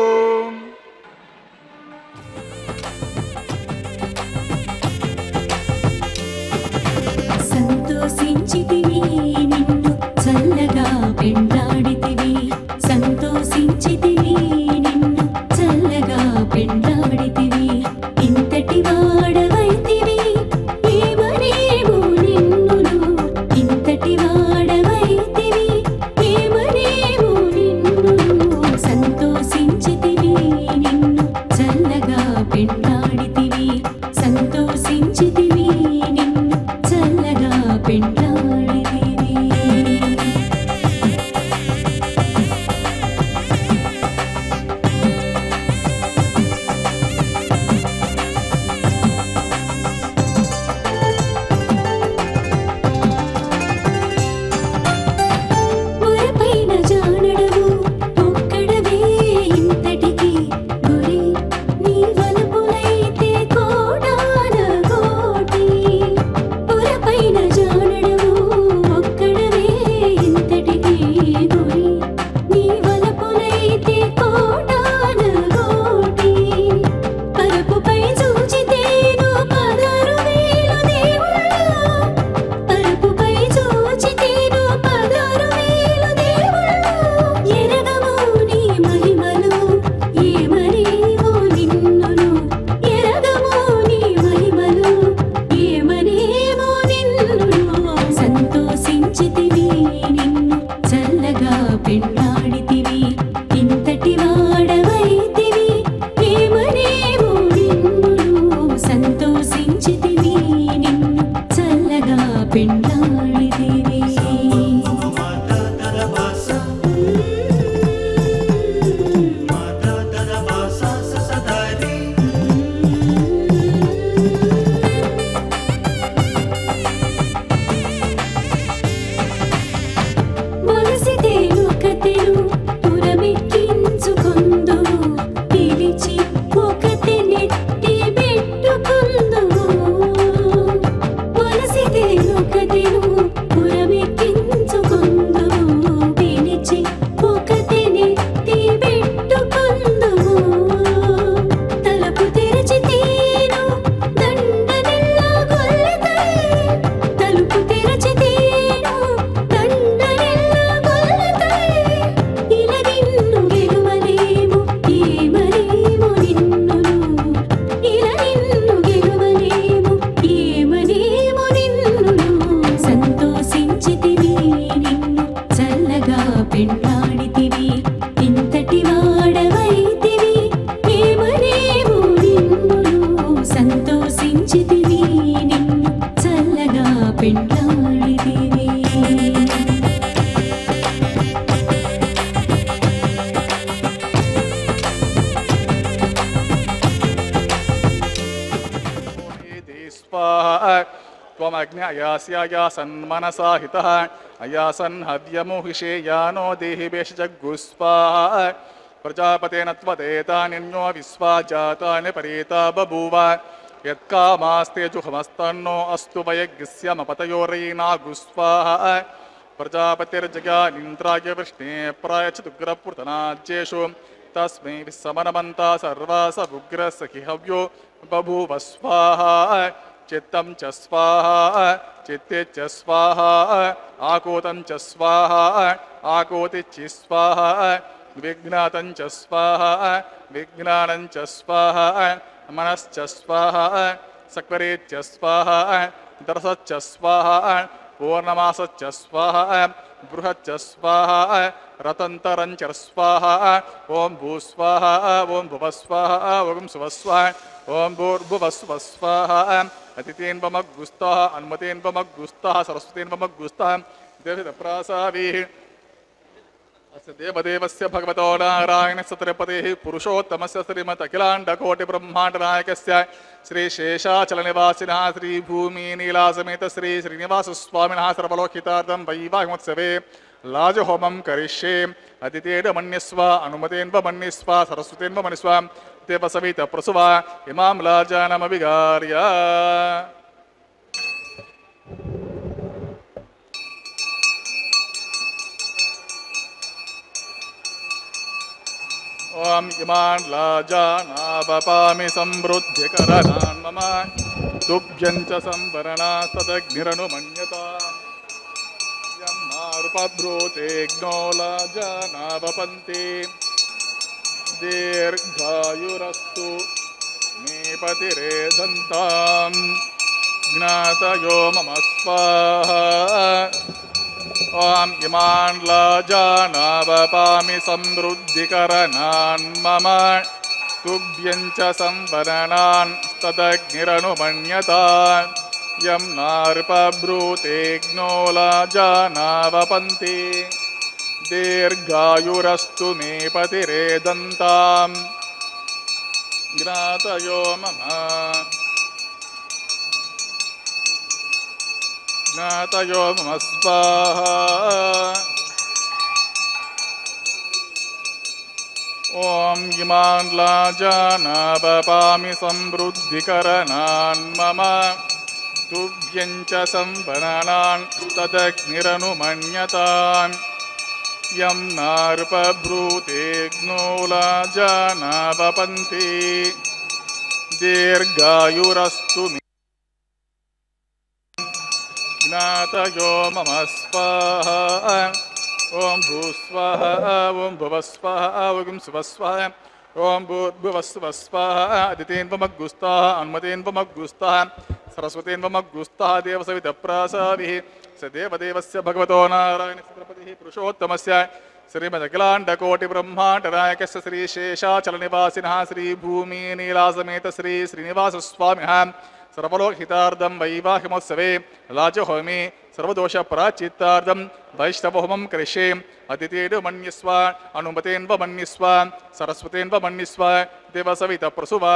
సంతోషించితివి నిన్ను చల్లగా పెండాడితివి సంతోషించితివి నిన్ను చల్లగా పెండాడితివి ఇంతటి వాడవైతివి ఏమనేమో నిన్నును ఇంతటి వాడవైతివి ఏమనేమో నిన్నును సంతోషించితివి నిన్ను చల్లగా పెండాడితివి సంతోషించితివి నిన్ను చల్లగా పెండాడితివి. ఒరపైన జానడవు ఒక్కడవే ఇంతటికి గురి నీ వలపులైతే కోడాన కోటి. ఒరపైన జానడవు ఒక్కడవే ఇంతటికి గురి నీ వలపులైతే కోడాన కోటి. పరపుపై చూచితేను 16,000 దేవుళ్ళు పరపుపై చూచితేను 16,000 దేవుళ్ళు ఎరగము నీ మహిమలు ఏమనేమో నిన్నును ఎరగము నీ మహిమలు ఏమనేమో నిన్నును సంతోషించితివి నిన్ను చల్లగా పెండాడితివి ఇంతటి వాడవైతివి ఏమనేమో నిన్నును సంతోషించితివి నిన్ను చల్లగా పెండాడితివి. వలసితే ఒకతెను పురమెక్కించుకొందువు పిలిచి ఒకతె నెట్టి పెట్టుకొందువు. వలసితే ఒకతెను పురమెక్కించుకొందువు పిలిచి ఒకతె నెట్టి పెట్టుకొందువు. తలుపు తెరచితేను దండనెల్లా గొల్లెతై తలుపు తెరచితేను దండనెల్లా గొల్లెతై ఇల నిన్ను గెలువలేము ఏమనేమో నిన్నును ఇల నిన్ను గెలువలేము ఏమనేమో నిన్నును సంతోషించితివి నిన్ను చల్లగా పెండాడితివి ఇంతటి వాడవైతివి ఏమనేమో నిన్నును సంతోషించితివి నిన్ను చల్లగా పెండాడితివి. स्वाहा त्वमग्नि अयास्यायासन्मनसा हितः अयासन् हव्यमुहिषे यानो देहि वेशजग्गुस्वाहा प्रजापतेन त्वदेतानिन्यो विश्वा जातानि परेता बभूव यत्कामास्ते जुहमस्तन्नो अस्तु वयज्ञस्यमपतयोरयिनागुस्वाहा प्रजापतिर्जगानिन्द्राय वृष्णे प्रायच्छदुग्रपूर्तनाज्येषु तस्मै विस्समनमन्ता सर्वा स उग्रस्य हि हव्यो बभूव स्वाहा चित्तं च स्वाहा चित्ते च स्वाहा आकोतं च स्वाहा आकोतिचि स्वाहा विघ्नातं च स्वाहा विघ्नानं च स्वाहा मनश्च स्वाहा सक्वरेच्च स्वाहा दर्शच्च स्वाहा पूर्णमासच्च स्वाहा बृहच्च स्वाहा रतन्तरञ्च स्वाहा ओं भूस्वाहा ओं भुवस्वाहा ओं सुवस्वाहा ओं भूर्भुवस्वस्वाहा अतिथेन्वमग्गुस्तः अन्मतेन्वमग्गुस्तः सरस्वतेन्वमग्गुस्तः देवप्रासाभिः अस्य देवदेवस्य भगवतो नारायणस्य त्रिपतिः पुरुषोत्तमस्य श्रीमत् अखिलाण्डकोटिब्रह्माण्डनायकस्य श्रीशेषाचलनिवासिनः श्रीभूमिनीलासमेत श्री श्रीनिवासस्वामिनः सर्वलोकितार्थं वैवाहिमोत्सवे लाजहोमं करिष्ये अतिथेन मन्यस्व अनुमतेन्व मन्यस्व सरस्वतेन्व मन्यस्व देवसवित प्रसुवा इमां लाजानमभिगार्य ओम इमान् लाजानावपामि समृद्धिकरणान् मम तुभ्यं च संवरणा सदग्निरनुमन्यता यं नारुपब्रूतेऽग्नो लाजानावपन्ति दीर्घायुरस्तु मे पतिरेधन्तां ज्ञातयो मम स्वाहा ओम इमान् लाजानावपामि समृद्धिकरणान् मम तुभ्यं च संवरणान् तदग्निरनुमन्यता यं नार्पब्रूतेऽग्नो लाजानावपन्ति दीर्घायुरस्तु मे पतिरेदन्तां ज्ञातयो मम ज्ञातयो मम स्वाहा ओम इमान् लाजानावपामि समृद्धिकरणान् मम तुभ्यं च संवरणान् तदग्निरनुमन्यताम् यं नार्पब्रूतेऽग्नो लाजानावपन्ति दीर्घायुरस्तु मे ज्ञातयो मम स्वाहा ओम भूस्वाहा ओम भुवस्वाहा ओम सुवस्वाहा ओम भूर्भुवस्वस्वाहा अदितेन्वमग्गुस्ताः अन्मतेन्वमग्गुस्ताः सरस्वतेन्वमग्गुस्ताः देवसवितप्रासाभिः स देवदेवस्य भगवतो नारायणस्य त्रिपतिः पुरुषोत्तमस्य श्रीमदखिलाण्डकोटिब्रह्माण्डनायकस्य श्रीशेषाचलनिवासिनः श्रीभूमिनीलासमेत श्री श्रीनिवासस्वामिनः सर्वलोकहितार्थं वैवाहिमोत्सवे लाजहोमे सर्वदोषपराचित्तार्थं वैष्णवहोमं करिष्ये अतिथेन मन्यस्व अनुमतेन्व मन्यस्व सरस्वतेन्व मन्यस्व देवसवितप्रसुवा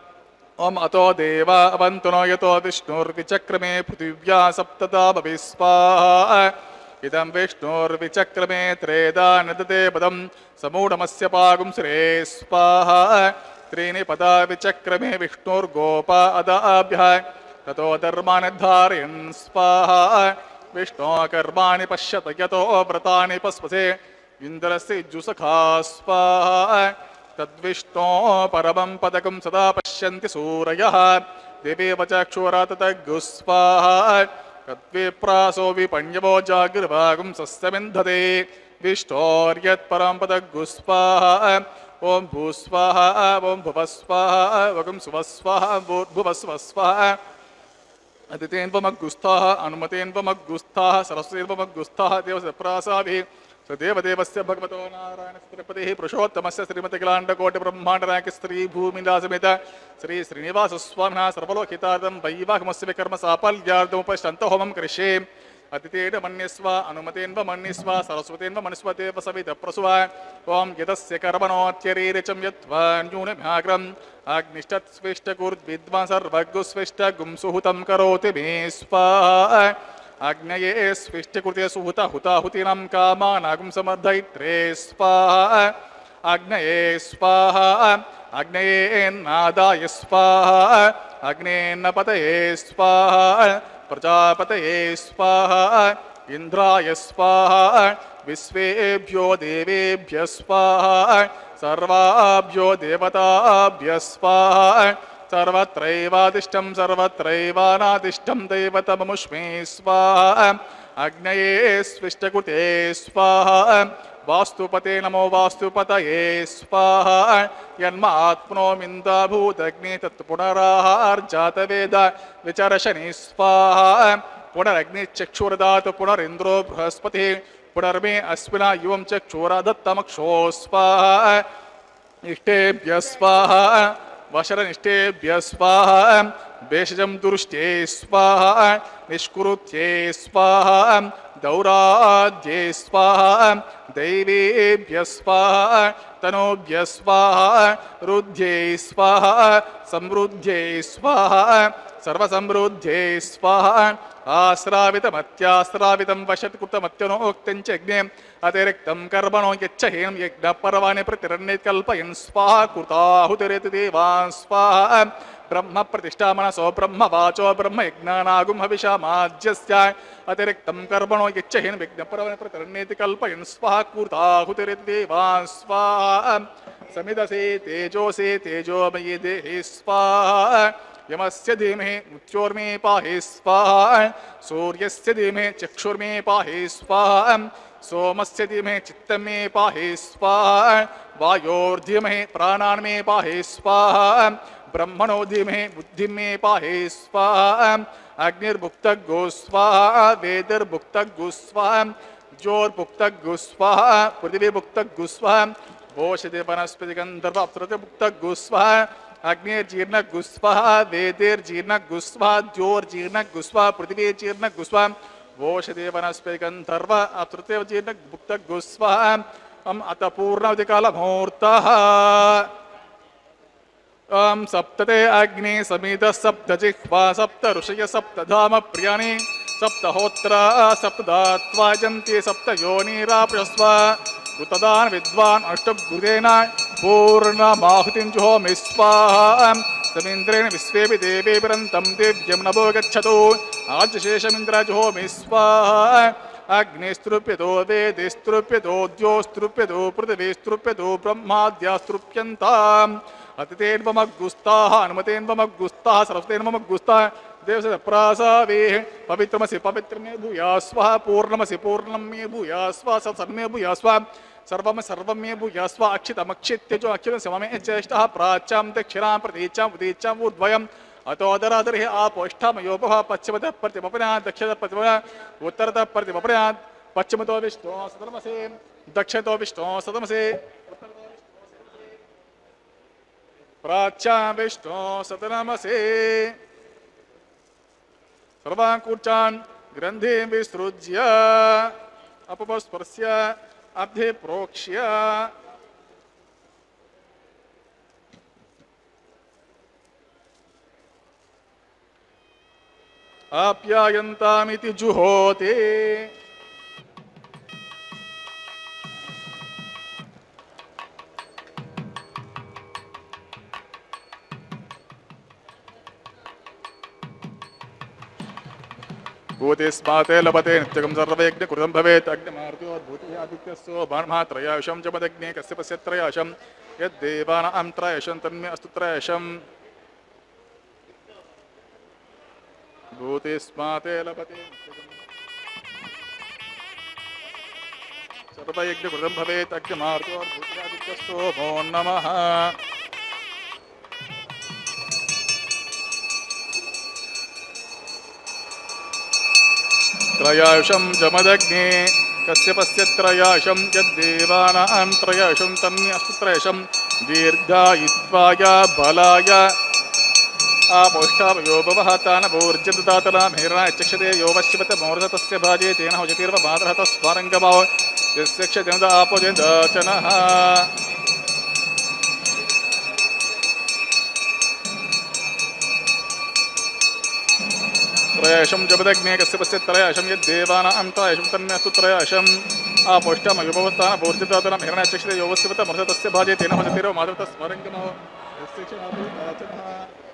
ओम अतो देवा अवन्तनो यतो विष्णुर्विचक्रमे पृथिव्या सप्तदा भविस्वाहा इदं विष्णुर्विचक्रमे त्रेधा नदते पदं समूढमस्य पागुं श्रे स्वाहा त्रीणि पदा विचक्रमे विष्णुर्गोपा अदाभ्यः ततो धर्मान् धारयन् स्वाहा विष्णो कर्माणि पश्यत यतो व्रतानि पस्पसे इन्द्रस्य जुसखा स्वाहा तद्विष्णो परमं पदकं सदा पश्यन्ति सूरयः देवेव चक्षुरा ततग्गु स्वाहा तद्विप्रासो विपण्यवो जागृभागं सस्यमिन्धते विष्णोर्यत्परं पदग्गु स्वाहा ओम भूस्वाहा ओम भुवस्वाहा ओम सुवस्वाहा भूर्भुवस्वस्वाहा अदितेन्वमग्गुस्ताः अनुमतेन्वमग्गुस्ताः सरस्वतेन्वमग्गुस्ताः देवसप्रासाभिः सदेवदेवस्य भगवतो नारायणस्य त्रिपतिः पुरुषोत्तमस्य श्रीमदखिलाण्डकोटिब्रह्माण्डनायकस्य श्रीभूमिनीलासमेत श्री श्रीनिवासस्वामिनः सर्वलोकहितार्थं वैवाहिमोत्सवे कर्मसाफल्यार्थमुपशान्तहोमं करिष्ये अतिथेन मन्यस्व अनुमतेन्व मन्यस्व सरस्वतेन्व मन्यस्व देवसवितप्रसुवा ओम यतस्य कर्मणोऽत्यरीरचं यत्त्वा न्यूनभ्याग्रम् अग्निष्टत्स्विष्टकुर्द्विद्वान् सर्वज्ञस्विष्टगुं सुहुतं करोति मे स्वाहा अग्नये स्विष्टकृते सुहुता हुताहुतीनां कामानागुं समर्धयित्रे स्वाहा अग्नये स्वाहा अग्नये नादाय स्वाहा अग्नेन्नपतये स्वाहा प्रजापतये स्वाहा इंद्राय स्वाहा विश्वेभ्यो देवेभ्यः स्वाहा सर्वाभ्यो देवताभ्यः स्वाहा सर्वत्रैवादिष्टं सर्वत्रैवानादिष्टं दैवतममुष्मे स्वाहा अग्नये स्विष्टकृते स्वाहा वास्तुपते नमो वास्तुपतये स्वाहा यन्म आत्मनोमिन्दा भूतग्नि तत्पुनराहार्जातवेद विचर्षणि स्वाहा पुनरग्निचक्षुरदातु पुनरिन्द्रो बृहस्पतिः पुनर्मे अस्मिना युवं चक्षुरदत्तमक्षो स्वाहा इष्टेभ्यः स्वाहा वशरनिष्ठेभ्यः स्वाहा भेषजं दुरुष्ट्ये स्वाहा निष्कुरुत्ये स्वाहा दौराद्ये स्वाहा दैवेभ्यः स्वाहा तनोभ्यः स्वाहा रुध्ये स्वाहा समृद्धे स्वाहा सर्वसमृद्धे स्वाहा आश्रावितमत्याश्रावितं वशत्कृतमत्यनोक्तं च यज्ञे अतिरिक्तं कर्मणो यच्छहेनं यज्ञपर्वाणि प्रतिरण्यकल्पयन् स्वाहा कृताहुतिरेति देवान् स्वाहा ब्रह्म प्रतिष्ठा मनसो ब्रह्म वाचो ब्रह्म यज्ञानागुं हविषामाज्यस्य अतिरिक्तं कर्मणो यच्छहेनं यज्ञपर्वाणि प्रतिरण्येति कल्पयन् स्वाहा कृताहुतिरेति देवान् स्वाहा समिदसे तेजोसे तेजोमयि देहि स्वाहा यमस्य धीमहि मृत्योर्मे पाहि स्वाहा सूर्यस्य धीमहि चक्षुर्मे पाहि स्वाहा सोमस्य धीमहि चित्तं मे पाहि स्वाहा वायोर्धीमहि प्राणान् मे पाहि स्वाहा ब्रह्मणो धीमहि बुद्धिं मे पाहि स्वाहा अग्निर्भुक्तगो स्वाहा वेदिर्भुक्तगो स्वाहा ज्योर्भुक्तगो स्वाहा पृथिवीर्भुक्तगो स्वाहा ओषधि वनस्पति गंधर्व अप्सरभुक्तगो स्वाहा अग्निर्जीर्णगो स्वाहा वेदिर्जीर्णगो स्वाहा ज्योर्जीर्णगो स्वाहा पृथिवीर्जीर्णगो स्वाहा ओषधि वनस्पति गंधर्व अप्सरभुक्तगो स्वाहा अत पूर्णावधिकालमुहूर्तः सप्तते अग्नि समित सप्त जिह्वा सप्त ऋषय सप्त धाम प्रियाणि सप्तहोत्रा सप्तदात्वाजन्ति सप्त योनिराप्रस्व कृतदान विद्वान् अष्टगुरुदेन पूर्णमाहुतिं जुहोमि स्वाहा समीन्द्रेण विश्वेपि देवेभिरन्तं दिव्यं नभो गच्छतु आज्यशेषमिन्द्र जुहोमि स्वाहा अग्निस्तृप्यतो वेदिस्तृप्यतो द्योस्तृप्यतो पृथिवीस्तृप्यतो ब्रह्माद्यास्तृप्यन्ताम् अतिथेन्वमग्गुस्ताः अनुमतेन्वमग्गुस्ताः सरस्वतेन्वमग्गुस्ताः देवस्य प्रासावेः पवित्रमसि पवित्रमे भूयास्वः पूर्णमसि पूर्णं मे भूयास्वः सर्वमे भूयास्वः सर्वं मे भूयास्वः अक्षितमक्षित्यजो अक्षितं सममे ज्येष्ठः प्राच्यां दक्षिणां प्रतीचां उदीचां ऊर्ध्वयम् अतोदरादरिः आपोष्ठामयोपः पश्चिमतः प्रतिमपनात् दक्षिणतः प्रतिमपनात् उत्तरतः प्रतिमपनात् पश्चिमतो विष्णोः सतर्मसे दक्षिणतो विष्णोः सतर्मसे प्राच्या विष्णो सतनमसे सर्वांकुर्चान् ग्रन्थि विसृज्य अपस्पर्श्य अब्धे प्रोक्ष्य आप्यायन्तामिति जुहोते भूतिस्माते लभते नित्यकं सर्वयज्ञ कृतं भवेत् अग्निमारुतोद्भूतिः आदित्यस्यो बाणः त्रयायुषं च मदग्ने कस्य पश्य त्रयायुषं यद्देवानां त्रयायुषं तन्मे अस्तु त्रयायुषम् भूतिस्माते लभते सर्वयज्ञ कृतं भवेत् अग्निमारुतोद्भूतिः आदित्यस्यो भो नमः त्रयायुषं जमदग्ने कस्य पश्य त्रयायुषं यद्देवानां त्रयायुषं तन्मे अस्तु त्रयायुषं दीर्घायुत्वाय बलाय आपोष्ठावयो भवः तानभोर्जन्तातलां हिरणाय चक्षते यो वश्यवत मोर्धतस्य भाजे तेन हौजतीर्वमातरः तस्मारङ्गमाव यस्य क्षतेन आपोजन्दचनः त्रयायुषं जपदग्ने कस्य पश्य त्रयायुषं यद्देवानां त्रयायुषं तन्मे अस्तु त्रयायुषम् आपोष्ठामयुभवत्तानभोर्जन्तातलां हिरणाय चक्षते यो वश्यवत मोर्धतस्य भाजे तेन हौजतीर्वमातरः तस्मारङ्गमाव यस्य क्षतेन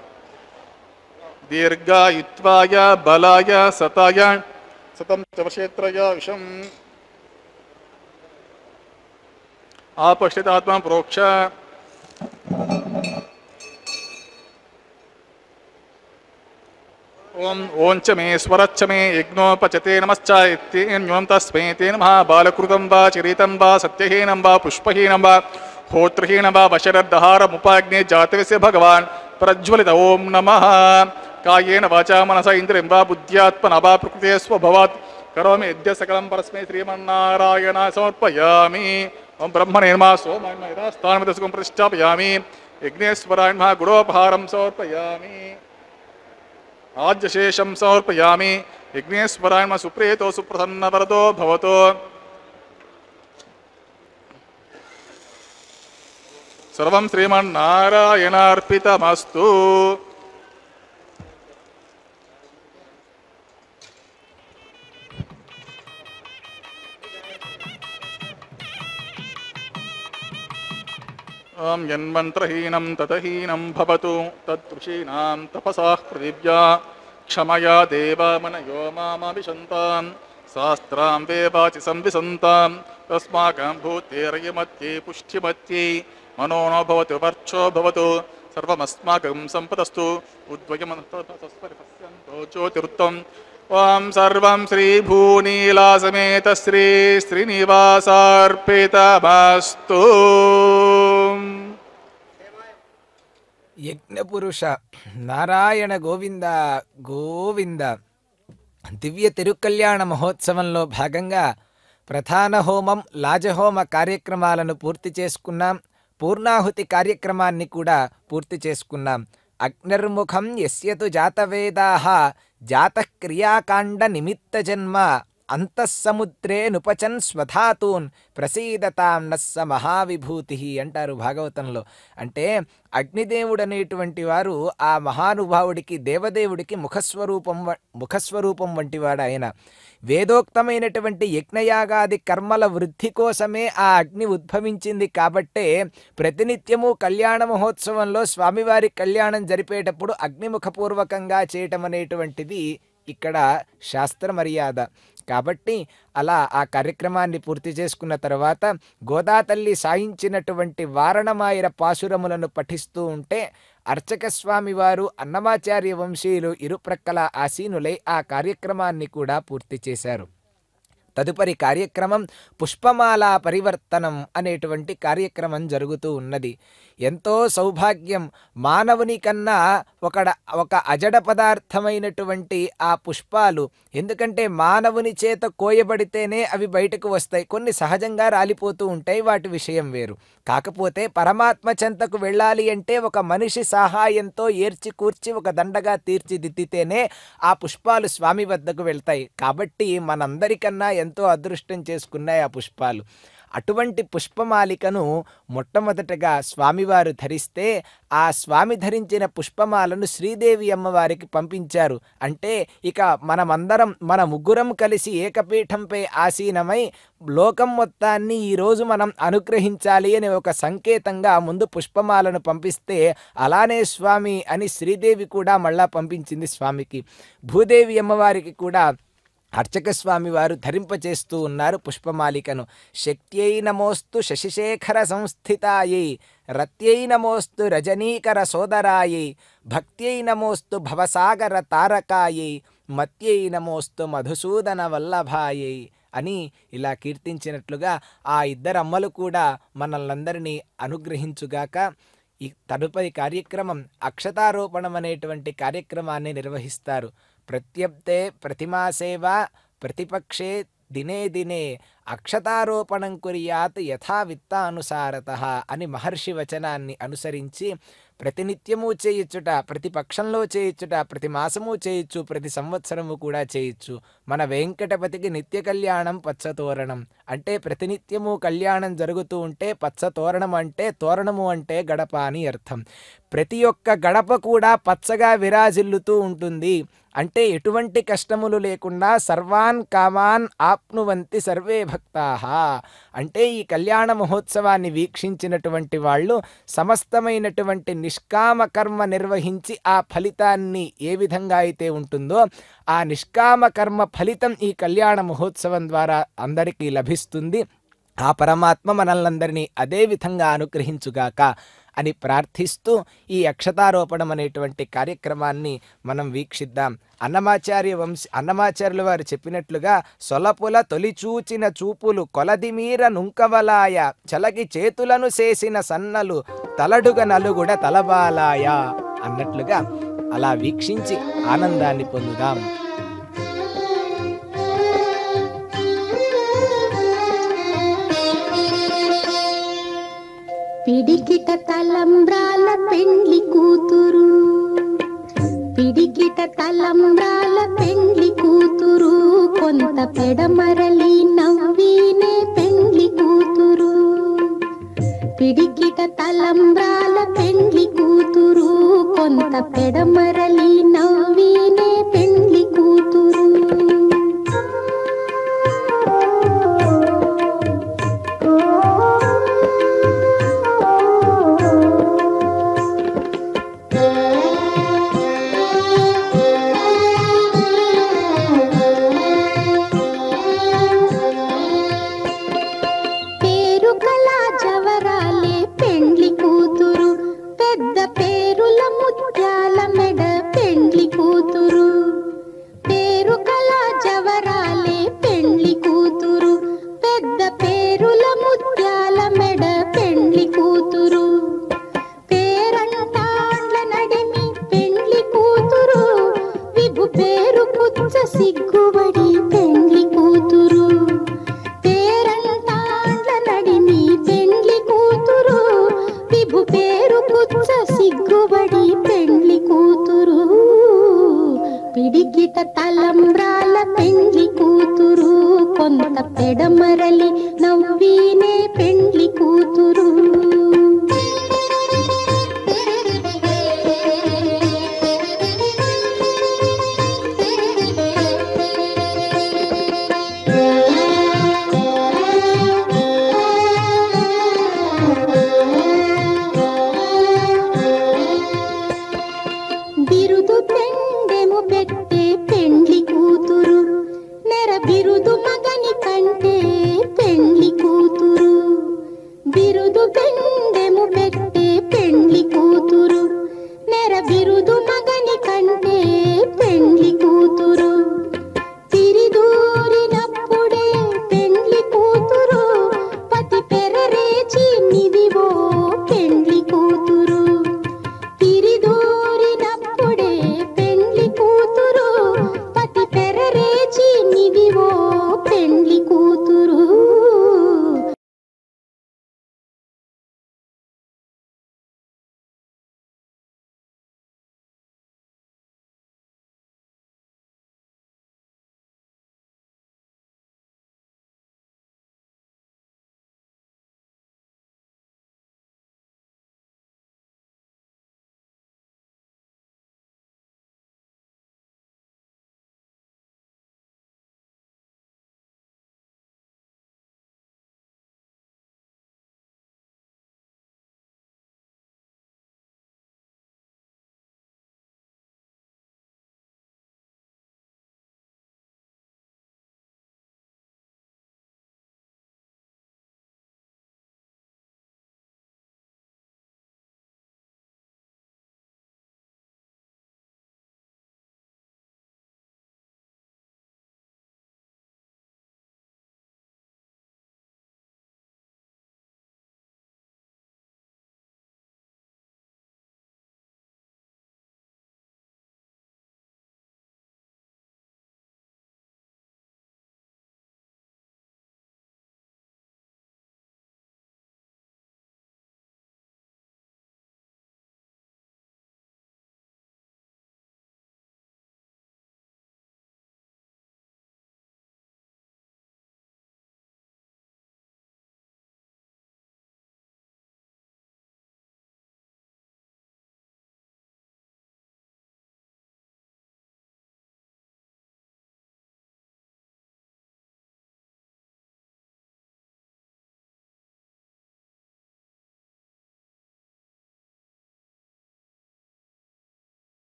दीर्घायुत्वाय बलाय सताय सतं च वर्षेत्रयायुषम् आपश्चितात्मा प्रोक्ष ओम च मे स्वरच्च मे यज्ञोपचते नमश्चान्यों तस्मै ते नमः बालकृतं वा चिरितं वा सत्यहीनं वा पुष्पहीनं वा होत्रहीनं वा वशरद्दहारमुपाग्ने जातवेस्य भगवान् प्रज्वलित ओं नमः कायेन वाचा मनसा इन्द्रियं वा बुद्ध्यात्मना वा प्रकृते स्वभवात् करोमि यद्य सकलं परस्मै श्रीमन्नारायणाय समर्पयामि ओं ब्रह्मणे नमः सोमाय स्थानमिदसुखं प्रतिष्ठापयामि यज्ञेश्वराय नमः गुणोपहारं समर्पयामि आज्यशेषं समर्पयामि यज्ञेश्वराय नमः सुप्रीतो सुप्रसन्नवरदो भवतो సర్వం శ్రీమన్నారాయణార్పితమస్తు. ఓం యన్మంత్రహీనం తతహీనం భవతు తదృషీణాం తపసాః పృథివ్యా క్షమయా దేవామనయో మామవిశంతాం శాస్త్రాం వేవాచి సంవిశంతాం తస్మాకం భూతేర్యమత్యే పుష్టిమత్యై మనోనో భవతు వర్చో భవతు సర్వమస్మాకం సంపదస్తు ఉద్వయమంతో జ్యోతిరుత్తం. ఓం సర్వం శ్రీభూనీలాసమేత శ్రీ శ్రీనివాసార్పితమస్తు. యజ్ఞపురుష నారాయణ గోవింద గోవింద. దివ్య తిరుకల్యాణ మహోత్సవంలో భాగంగా ప్రధాన హోమం, లాజహోమ కార్యక్రమాలను పూర్తి చేసుకున్నాం. పూర్ణాహుతి కార్యక్రమాన్ని కూడా పూర్తి చేసుకున్నాం. అగ్నిర్ముఖం యస్యతు జాతవేదాః జాతః క్రియాకాండ నిమిత్త జన్మ అంతఃసముద్రే నుపచన్ స్వధాతూన్ ప్రసీదతాం నస్స మహావిభూతి అంటారు భాగవతంలో. అంటే అగ్నిదేవుడు అనేటువంటి వారు ఆ మహానుభావుడికి, దేవదేవుడికి ముఖస్వరూపం వంటివాడు ఆయన. వేదోక్తమైనటువంటి యజ్ఞయాగాది కర్మల వృద్ధి కోసమే ఆ అగ్ని ఉద్భవించింది. కాబట్టే ప్రతినిత్యము కళ్యాణ మహోత్సవంలో స్వామివారి కళ్యాణం జరిపేటప్పుడు అగ్నిముఖపూర్వకంగా చేయటం అనేటువంటిది ఇక్కడ శాస్త్ర మర్యాద. కాబట్టి అలా ఆ కార్యక్రమాన్ని పూర్తి చేసుకున్న తర్వాత గోదాతల్లి సాయించినటువంటి వారణమాయిర పాశురములను పఠిస్తూ ఉంటే అర్చక స్వామి వారు అన్నమాచార్య వంశీయులు ఇరుప్రక్కల ఆసీనులై ఆ కార్యక్రమాన్ని కూడా పూర్తి చేశారు. తదుపరి కార్యక్రమం పుష్పమాలా పరివర్తనం అనేటువంటి కార్యక్రమం జరుగుతూ ఉన్నది. ఎంతో సౌభాగ్యం. మానవుని కన్నా ఒక అజడ పదార్థమైనటువంటి ఆ పుష్పాలు, ఎందుకంటే మానవుని చేత కోయబడితేనే అవి బయటకు వస్తాయి. కొన్ని సహజంగా రాలిపోతూ ఉంటాయి, వాటి విషయం వేరు. కాకపోతే పరమాత్మ చెంతకు వెళ్ళాలి అంటే ఒక మనిషి సహాయంతో ఏర్చి కూర్చి ఒక దండగా తీర్చిదిద్దితేనే ఆ పుష్పాలు స్వామి వద్దకు వెళ్తాయి. కాబట్టి మనందరికన్నా ఎంతో అదృష్టం చేసుకున్నాయి ఆ పుష్పాలు. అటువంటి పుష్పమాలికను మొట్టమొదటగా స్వామివారు ధరిస్తే ఆ స్వామి ధరించిన పుష్పమాలను శ్రీదేవి అమ్మవారికి పంపించారు. అంటే ఇక మన ముగ్గురం కలిసి ఏకపీఠంపై ఆసీనమై లోకం మొత్తాన్ని ఈరోజు మనం అనుగ్రహించాలి అనే ఒక సంకేతంగా ముందు పుష్పమాలను పంపిస్తే అలానే స్వామి అని శ్రీదేవి కూడా మళ్ళా పంపించింది స్వామికి. భూదేవి అమ్మవారికి కూడా అర్చక స్వామి వారు ధరింపచేస్తూ ఉన్నారు పుష్పమాలికను. శక్త్యై నమోస్తు శశిశేఖర సంస్థితాయై, రత్యై నమోస్తు రజనీకర సోదరాయై, భక్త్యై నమోస్తు భవసాగర తారకాయై, మత్యై నమోస్తు మధుసూదన వల్లభాయై అని ఇలా కీర్తించినట్లుగా ఆ ఇద్దరు అమ్మలు కూడా మనల్నందరినీ అనుగ్రహించుగాక. ఈ తదుపరి కార్యక్రమం అక్షతారోపణం అనేటువంటి కార్యక్రమాన్ని నిర్వహిస్తారు. ప్రత్యప్తే ప్రతిమాసేవ ప్రతిపక్షే దినే దినే అక్షతారోపణం కుర్యాత్ యథా విత్తానుసారతః అని మహర్షి వచనాన్ని అనుసరించి ప్రతినిత్యము చేయొచ్చుట, ప్రతి పక్షంలో చేయొచ్చుట, ప్రతి మాసము చేయొచ్చు, ప్రతి సంవత్సరము కూడా చేయొచ్చు. మన వెంకటపతికి నిత్య కళ్యాణం పచ్చతోరణం అంటే ప్రతినిత్యము కళ్యాణం జరుగుతూ ఉంటే పచ్చతోరణం అంటే తోరణము అంటే గడప అని అర్థం. ప్రతి ఒక్క గడప కూడా పచ్చగా విరాజిల్లుతూ ఉంటుంది. అంటే ఎటువంటి కష్టములు లేకుండా సర్వాన్ కామాన్ ఆప్నువంతి సర్వే భక్తాః. అంటే ఈ కళ్యాణ మహోత్సవాన్ని వీక్షించినటువంటి వాళ్ళు సమస్తమైనటువంటి నిష్కామ కర్మ నిర్వహించి ఆ ఫలితాన్ని ఏ విధంగా అయితే ఉంటుందో ఆ నిష్కామ కర్మ ఫలితం ఈ కళ్యాణ మహోత్సవం ద్వారా అందరికీ లభిస్తుంది. ఆ పరమాత్మ మనల్నందరినీ అదే విధంగా అనుగ్రహించుగాక అని ప్రార్థిస్తూ ఈ అక్షతారోపణం అనేటువంటి కార్యక్రమాన్ని మనం వీక్షిద్దాం. అన్నమాచార్యుల వారు చెప్పినట్లుగా సొలపుల తొలిచూచిన చూపులు కొలదిమీర నుంకవలాయ, చలకి చేతులను చేసిన సన్నలు తలడుగ నలుగుడ తలబాలాయ అన్నట్లుగా అలా వీక్షించి ఆనందాన్ని పొందుదాం. పిడికిట తలంబ్రాల పెండ్లి కూతురు, పిడికిట తలంబ్రాల పెండ్లి కూతురు, కొంత పెడమరలి నవ్వినే పెండ్లి కూతురు. పిడికిట తలంబ్రాల పెండ్లి కూతురు కొంత పెడమరలి నవ్వినే పెండ్లి కూతురు. సిగ్గుబడి పెండ్లి కూతురు పేరంటాండ్ల నడిమి పెండ్లి కూతురు విభు పేరు పుచ్చ సిగ్గుబడి పెండ్లి కూతురు. పిడికిట తలంబ్రాల పెండ్లి కూతురు కొంత పెడమరలి నవ్వినే పెండ్లి కూతురు. బిరుదు పెండెము పెట్టే పెండ్లి కూతురు నెర బిరుదు మగని కంటే పెండ్లి కూతురు. బిరుదు పెండెము పెట్టే పెండ్లి కూతురు నెర బిరుదు